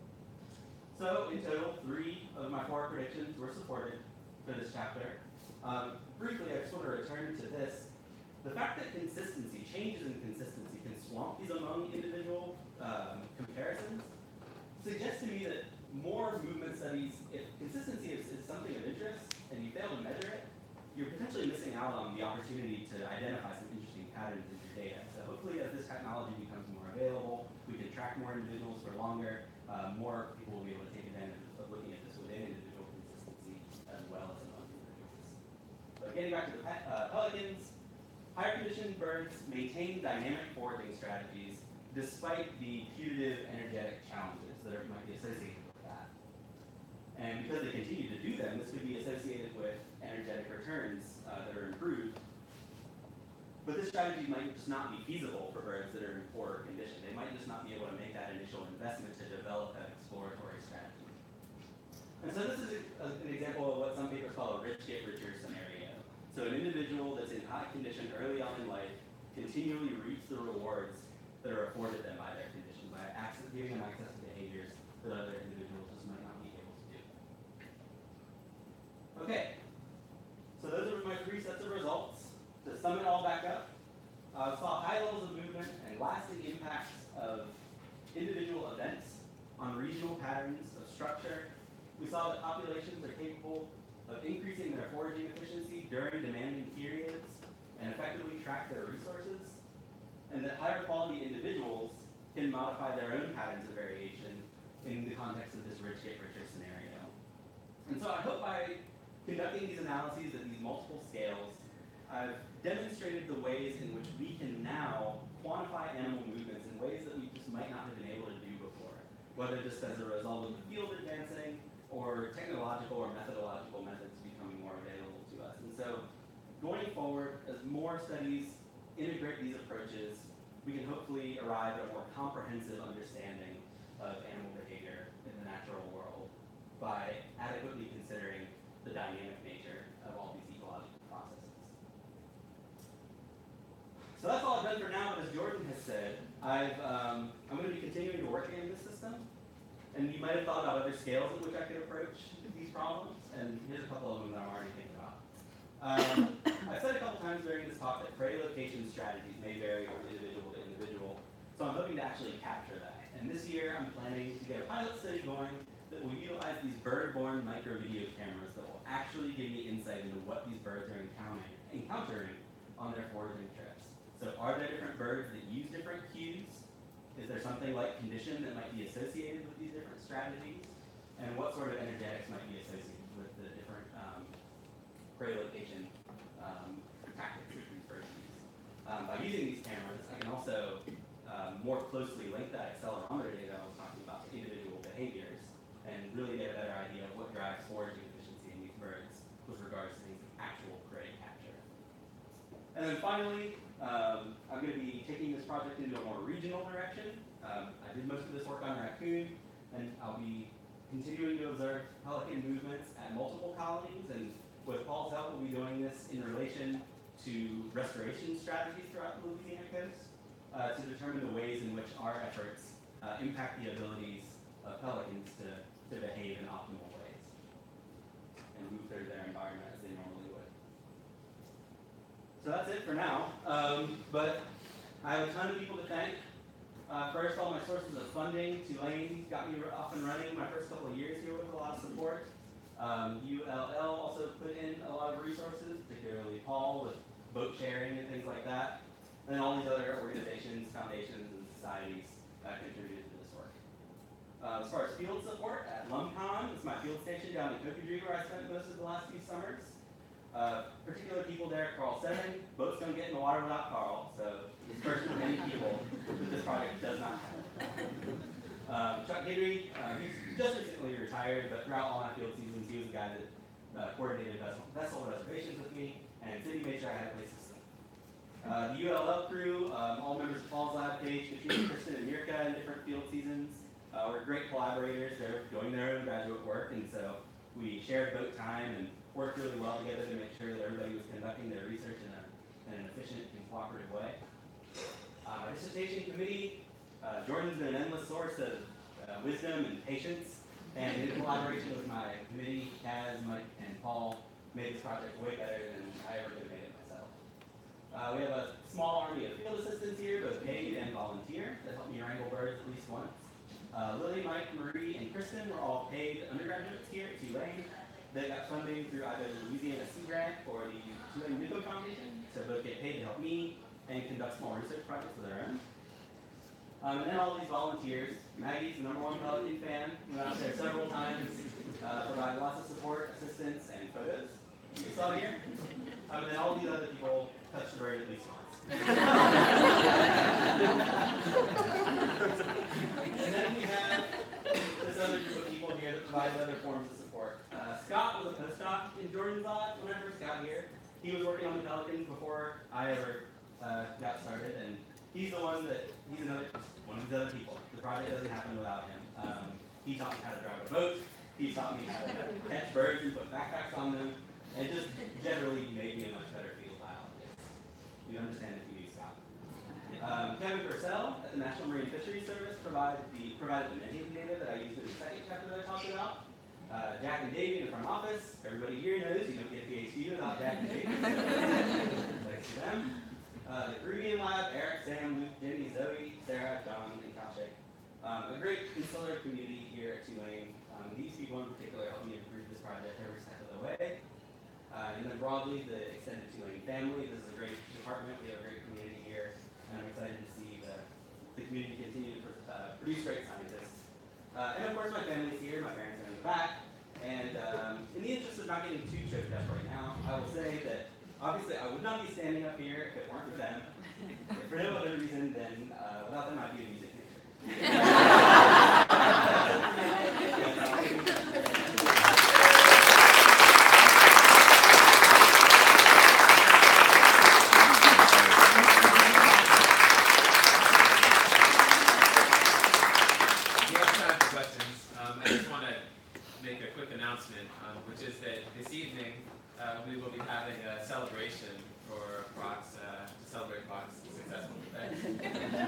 So in total, three of my four predictions were supported for this chapter. Um, briefly, I just want to return to this. The fact that consistency, changes in consistency, can swamp these among individual um, comparisons suggests to me that more movement studies, if consistency is, is something of interest and you fail to measure it, you're potentially missing out on the opportunity to identify some interesting patterns in your data. So hopefully as this technology becomes more available, we can track more individuals for longer, uh, more people will be able to take advantage of looking at this within individual consistency as well as among individuals. But getting back to the pe uh, pelicans, higher conditioned birds maintain dynamic foraging strategies despite the putative energetic challenges that are, might be associated with that. And because they continue to do them, this could be associated with energetic returns uh, that are improved. But this strategy might just not be feasible for birds that are in poorer condition. They might just not be able to make that initial investment to develop that exploratory strategy. And so this is a, an example of what some papers call a rich get richer scenario. So an individual that's in high condition early on in life continually reaps the rewards that are afforded them by their condition, by access, giving them access to behaviors that other individuals just might not be able to do. Okay, so those are my three sets of results. To sum it all back up, uh, saw high levels of movement and lasting impacts of individual events on regional patterns of structure. We saw that populations are capable of increasing their foraging efficiency during demanding periods and effectively track their resources, and that higher quality individuals can modify their own patterns of variation in the context of this rich get richer scenario. And so I hope by conducting these analyses at these multiple scales, I've demonstrated the ways in which we can now quantify animal movements in ways that we just might not have been able to do before, whether just as a result of the field advancing or technological or methodological methods becoming more available to us. And so going forward, as more studies integrate these approaches, we can hopefully arrive at a more comprehensive understanding of animal behavior in the natural world by adequately considering the dynamic nature of all these ecological processes. So that's all I've done for now, but as Jordan has said, I've, um, I'm going to be continuing to work in this system. And you might have thought about other scales at which I could approach these problems, and here's a couple of them that I'm already thinking about. Um, I've said a couple times during this talk that prey location strategies may vary from individual to individual, so I'm hoping to actually capture that. And this year I'm planning to get a pilot study going that will utilize these bird-borne micro-video cameras that will actually give me insight into what these birds are encountering, encountering on their foraging trips. So are there different birds that use different cues? Is there something like condition that might be associated with these different strategies? And what sort of energetics might be associated with the different um, prey location um, tactics that these birds use? Um, by using these cameras, I can also um, more closely link that accelerometer data I was talking about to individual behaviors and really get a better idea of what drives foraging efficiency in these birds with regards to these actual prey capture. And then finally, um, I'm going to be taking this project into a more regional direction. Um, I did most of this work on Raccoon, and I'll be continuing to observe pelican movements at multiple colonies, and with Paul's help, we'll be doing this in relation to restoration strategies throughout the Louisiana coast uh, to determine the ways in which our efforts uh, impact the abilities of pelicans to, to behave in optimal ways and move through their environment as they normally would. So that's it for now, um, but I have a ton of people to thank. Uh, first, all my sources of funding. Tulane got me off and running my first couple of years here with a lot of support. Um, U L L also put in a lot of resources, particularly Paul with boat sharing and things like that. And then all these other organizations, foundations, and societies uh, contributed to this work. Uh, as far as field support, at LumCon, it's my field station down in Kokodry where I spent most of the last few summers. Uh, particular people there, Carl Seven. Boats don't get in the water without Carl, so he's first of many people that this project does not have. Um, Chuck Hidry, uh, he's just recently retired, but throughout all my field seasons, he was the guy that uh, coordinated vessel, vessel reservations with me, and Cindy made sure I had a place to sleep. Uh, the U L L crew, um, all members of Paul's Lab, Paige, Katrina, Kristen, and Mirka in different field seasons, uh, were great collaborators. They're doing their own graduate work, and so we shared boat time and worked really well together to make sure that everybody was conducting their research in, a, in an efficient and cooperative way. Uh, my dissertation committee, uh, Jordan's been an endless source of uh, wisdom and patience, and in collaboration with my committee, Kaz, Mike, and Paul, made this project way better than I ever could have made it myself. Uh, we have a small army of field assistants here, both paid and volunteer, that help me wrangle birds at least once. Uh, Lily, Mike, Marie, and Kristen were all paid undergraduates here at Tulane. They got funding through either the Louisiana Sea Grant or the Tulane Nuco Foundation, so both get paid to help me and conduct small research projects of their own. Um, and then all these volunteers. Maggie's the number one Pelican fan. Went out there several times, uh, provided lots of support, assistance, and photos. You saw here. Um, and then all these other people touched the bird at least once. And then we have this other group of people here that provided other forms of support. Uh, Scott was a postdoc in Jordan's lab when I first got here. He was working on the Pelicans before I ever uh, got started, and he's the one that, he's another, one of these other people. The project doesn't happen without him. Um, he taught me how to drive a boat, he taught me how to catch birds and put backpacks on them, and just generally made me a much better field biologist. You understand if you use Scott. Um, Kevin Purcell at the National Marine Fisheries Service provided the, provided the menhaden data that I used in the second chapter that I talked about. Uh, Jack and Davey in the front office. Everybody here knows you don't get a PhD without Jack and Davey. Thanks to them. Uh, the Caribbean Lab, Eric, Sam, Luke, Jenny, Zoe, Sarah, John, and Kashik. Um, a great consular community here at Tulane. Um, these people in particular helped me improve this project every step of the way. Uh, and then broadly, the extended Tulane family. This is a great department. We have a great community here. And I'm excited to see the, the community continue to uh, produce great scientists. Uh, and of course, my family's here. My parents are in the back. And um, in the interest of not getting too choked up right now, I will say that obviously I would not be standing up here if it weren't for them. If for no other reason than uh, without them, I'd be a music major. Uh, we will be having a celebration for Brock's, uh, to celebrate Brock's successful event.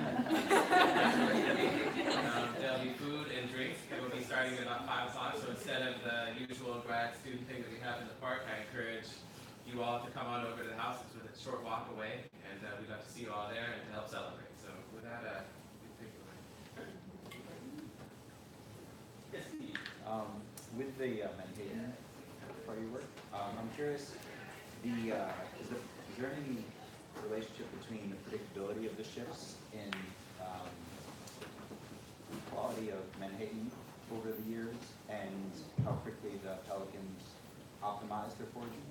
um, there'll be food and drinks. It will be starting at about five o'clock, so instead of the usual grad student thing that we have in the park, I encourage you all to come on over to the house. It's a short walk away, and uh, we'd love to see you all there and to help celebrate. So with that, uh, Yes, Steve. Um, with the uh, menhaden part of your work, um, I'm curious, the, uh, is, there, is there any relationship between the predictability of the shifts in um, quality of menhaden over the years and how quickly the pelicans optimize their foraging?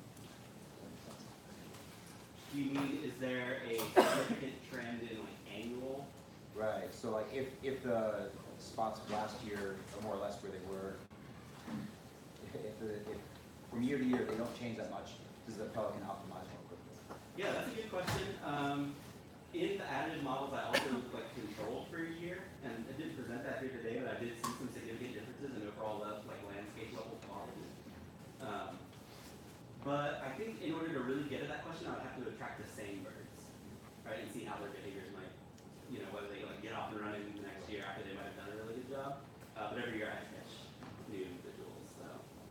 Do you mean, is there a significant trend in like annual? Right, so like if, if the spots of last year are more or less where they were, if, the, if from year to year they don't change that much, does the pelican optimize more quickly? Yeah, that's a good question. Um, in the additive models, I also like controlled for a year, and I didn't present that here today, but I did see some significant differences in overall uh, like landscape level quality. Um, but I think in order to really get at that question, I would have to attract the same birds, right, and see how their behaviors might, you know, whether they like get off and running the next year after they might have done a really good job. Uh, but every year I catch new individuals, so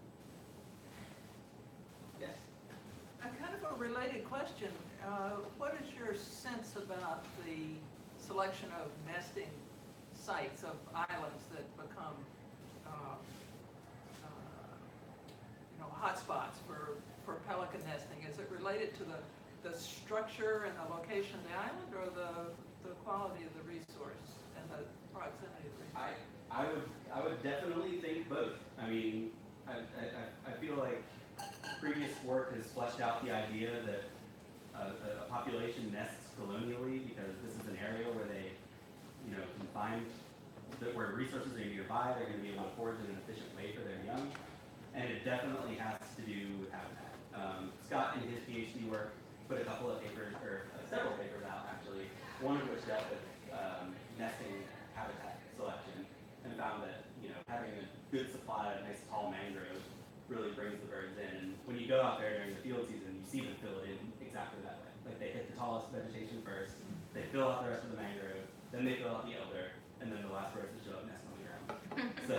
yes. A kind of a related question. Uh, what is your sense about the selection of nesting sites of islands that become, uh, uh, you know, hotspots for, for pelican nesting? Is it related to the, the structure and the location of the island, or the, the quality of the resource and the proximity of the resource? I, I would I would definitely think both. I mean, I, I, I feel like previous work has fleshed out the idea that uh, a population nests colonially because this is an area where they, you know, can find that where resources are nearby, they're going to be able to forage in an efficient way for their young, and it definitely has to do with habitat. Um, Scott, in his PhD work, put a couple of papers, or uh, several papers out actually, one of which dealt with um, nesting habitat selection, and found that, you know, having a good supply of nice tall mangroves really brings the birds in. And when you go out there during the field season, you see them fill it in exactly that way. Like they hit the tallest vegetation first, they fill out the rest of the mangrove, then they fill out the elder, and then the last birds to show up nest on the ground. So,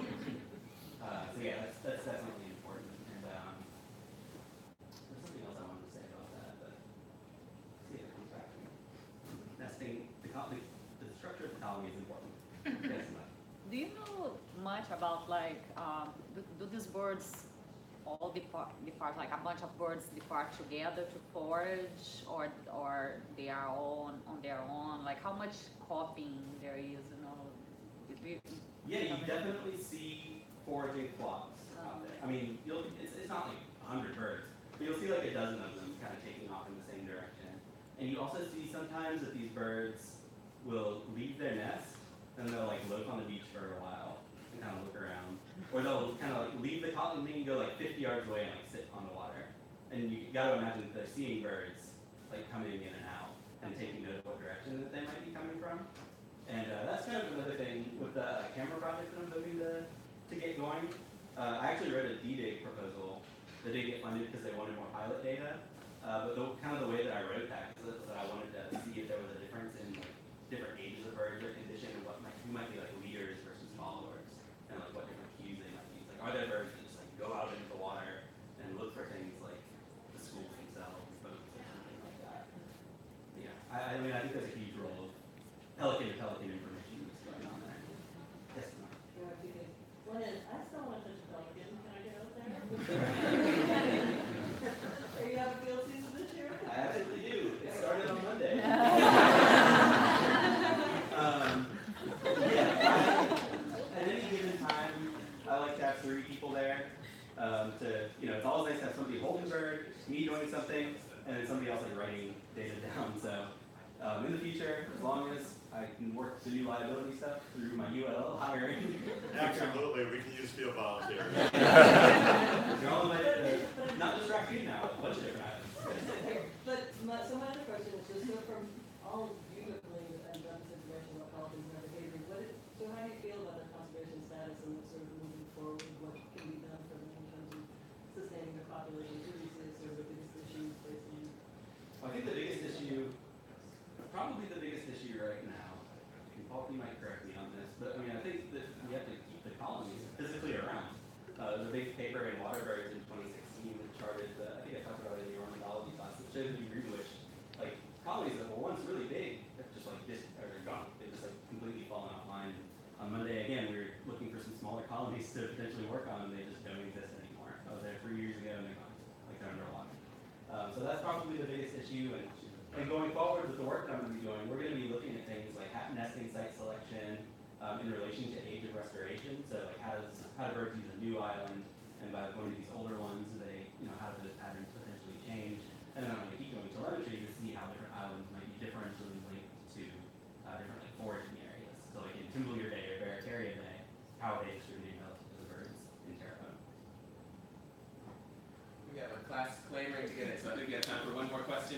uh, so yeah, that's, that's definitely important. And um, there's something else I wanted to say about that, but see if it comes back to me. Nesting, the, the, the structure of the colony is important. Yes, Mike. Do you know much about like, um, do, do these birds all depart, depart, like a bunch of birds depart together to forage, or or they are all on, on their own? Like how much copying there is, you know? You, Yeah, you definitely see foraging flocks out there. I mean, you'll, it's, it's not like a hundred birds, but you'll see like a dozen of them kind of taking off in the same direction. And you also see sometimes that these birds will leave their nest and they'll like loaf on the beach for a while and kind of look around. Or they'll kind of like leave the colony and go like fifty yards away and like sit on the water. And you gotta imagine that they're seeing birds like coming in and out and taking note of what direction that they might be coming from. And uh, that's kind of another thing with the camera project that I'm hoping to, to get going. Uh, I actually wrote a D D I G proposal that didn't get funded because they wanted more pilot data. Uh, but the, kind of the way that I wrote that was that I wanted to see if there was a difference in like, different ages of birds or condition, and what might, who might be like leaders versus followers, and like what different cues they might use. Like, are there birds that just like go out into the water and look for things like the schools themselves, boats, or something like that? Yeah, I, I mean, I think there's a huge role of pelican to pelican information that's going on there. Yes, ma'am. One is, I still want to touch a pelican. Can I get out there? Are you have a field season this year? I absolutely do. It started on Monday. um, yeah, I, at any given time, I like to have three people there. Um, to you know, it's always nice to have somebody holding the bird, me doing something, and then somebody else like writing data down. So um, in the future, as long as I can work the new liability stuff through my U L L hiring. Absolutely, we can use field volunteers. You're all invited to, not just Raccoon now, a bunch of different items. But my, so my other question is just so from all beautifully and done information about pelicans and their behavior, what is, so how do you feel about their conservation status and sort of moving forward, what can be done for them in terms of sustaining their population? Who do you see as sort of the biggest issue facing? I think the biggest issue, probably the biggest issue right now, and Paul, you might correct me on this, but I mean, I think that we have to keep the colonies physically around. Uh, the big paper in Waterbirds in twenty sixteen that charted, the, I think I talked about it in the ornithology class, that shows the degree to which, like, colonies that were once really big have just like dis or they're gone. They've just like completely fallen offline. On Monday again, we were looking for some smaller colonies to potentially work on, and they just don't exist anymore. I was there three years ago, and they're gone. Like they're underwater. Um, so that's probably the biggest issue. And, and going forward with the work that I'm going to be doing, we're going to be looking at things like nesting site selection um, in relation to age of restoration. So like how does how do birds use a new island, and by going to these older ones, they you know how do those patterns potentially change? And then I'm going to keep going telemetry to see how different islands might be differentially linked to uh, different like foraging areas. So like in Timberlier Bay or Barataria Bay, how are they distributing relative to the birds in Terre Haute? We have a class clamoring to get it, so I think we have time for one more question, and then I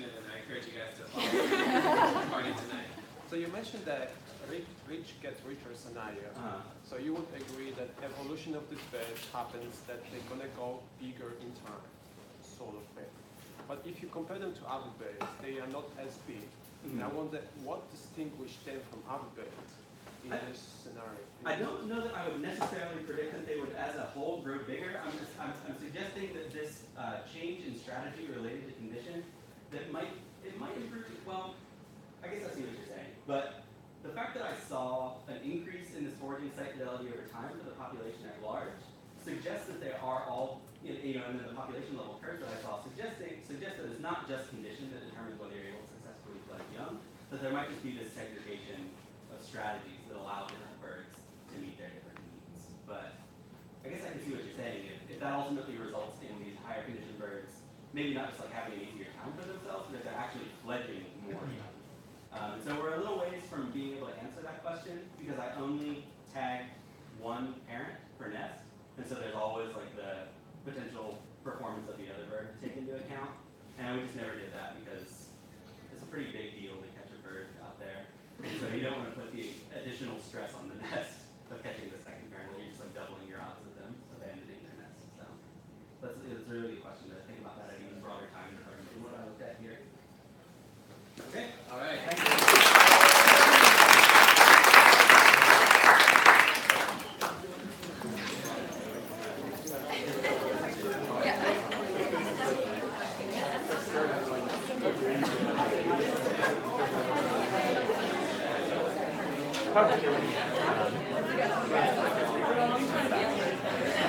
encourage you guys to follow the party tonight. So you mentioned that rich, rich gets richer scenario. Uh-huh. So you would agree that evolution of this bed happens that they're gonna go bigger in time, sort of thing. But if you compare them to other beds, they are not as big. Mhm. And I wonder what distinguishes them from other beds in I- this scenario. I don't know that I would necessarily predict that they would, as a whole, grow bigger. I'm just, I'm, I'm suggesting that this uh, change in strategy related to condition, that might, it might improve, well, I guess I see what you're saying. But the fact that I saw an increase in this foraging site fidelity over time for the population at large suggests that they are all, you know, you know, and then the population level curves that I saw suggesting, suggest that it's not just condition that determines whether you're able to successfully flood young, that there might just be this segregation of strategies that allow different birds to meet their different needs. But I guess I can see what you're saying. If, if that ultimately results in these higher condition birds, maybe not just like having an easier time for themselves, but if they're actually fledging more young. Um, so we're a little ways from being able to answer that question because I only tag one parent per nest, and so there's always like the potential performance of the other bird to take into account. And we just never did that because it's a pretty big deal to catch a bird out there. So you don't want to put the additional stress on the nest of catching the second parent, where you're just like doubling your odds of them abandoning their nest. So that's it's really a question to think about that at even broader time in what I looked at here. Okay. All right. Thank you.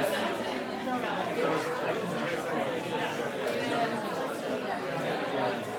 Okay.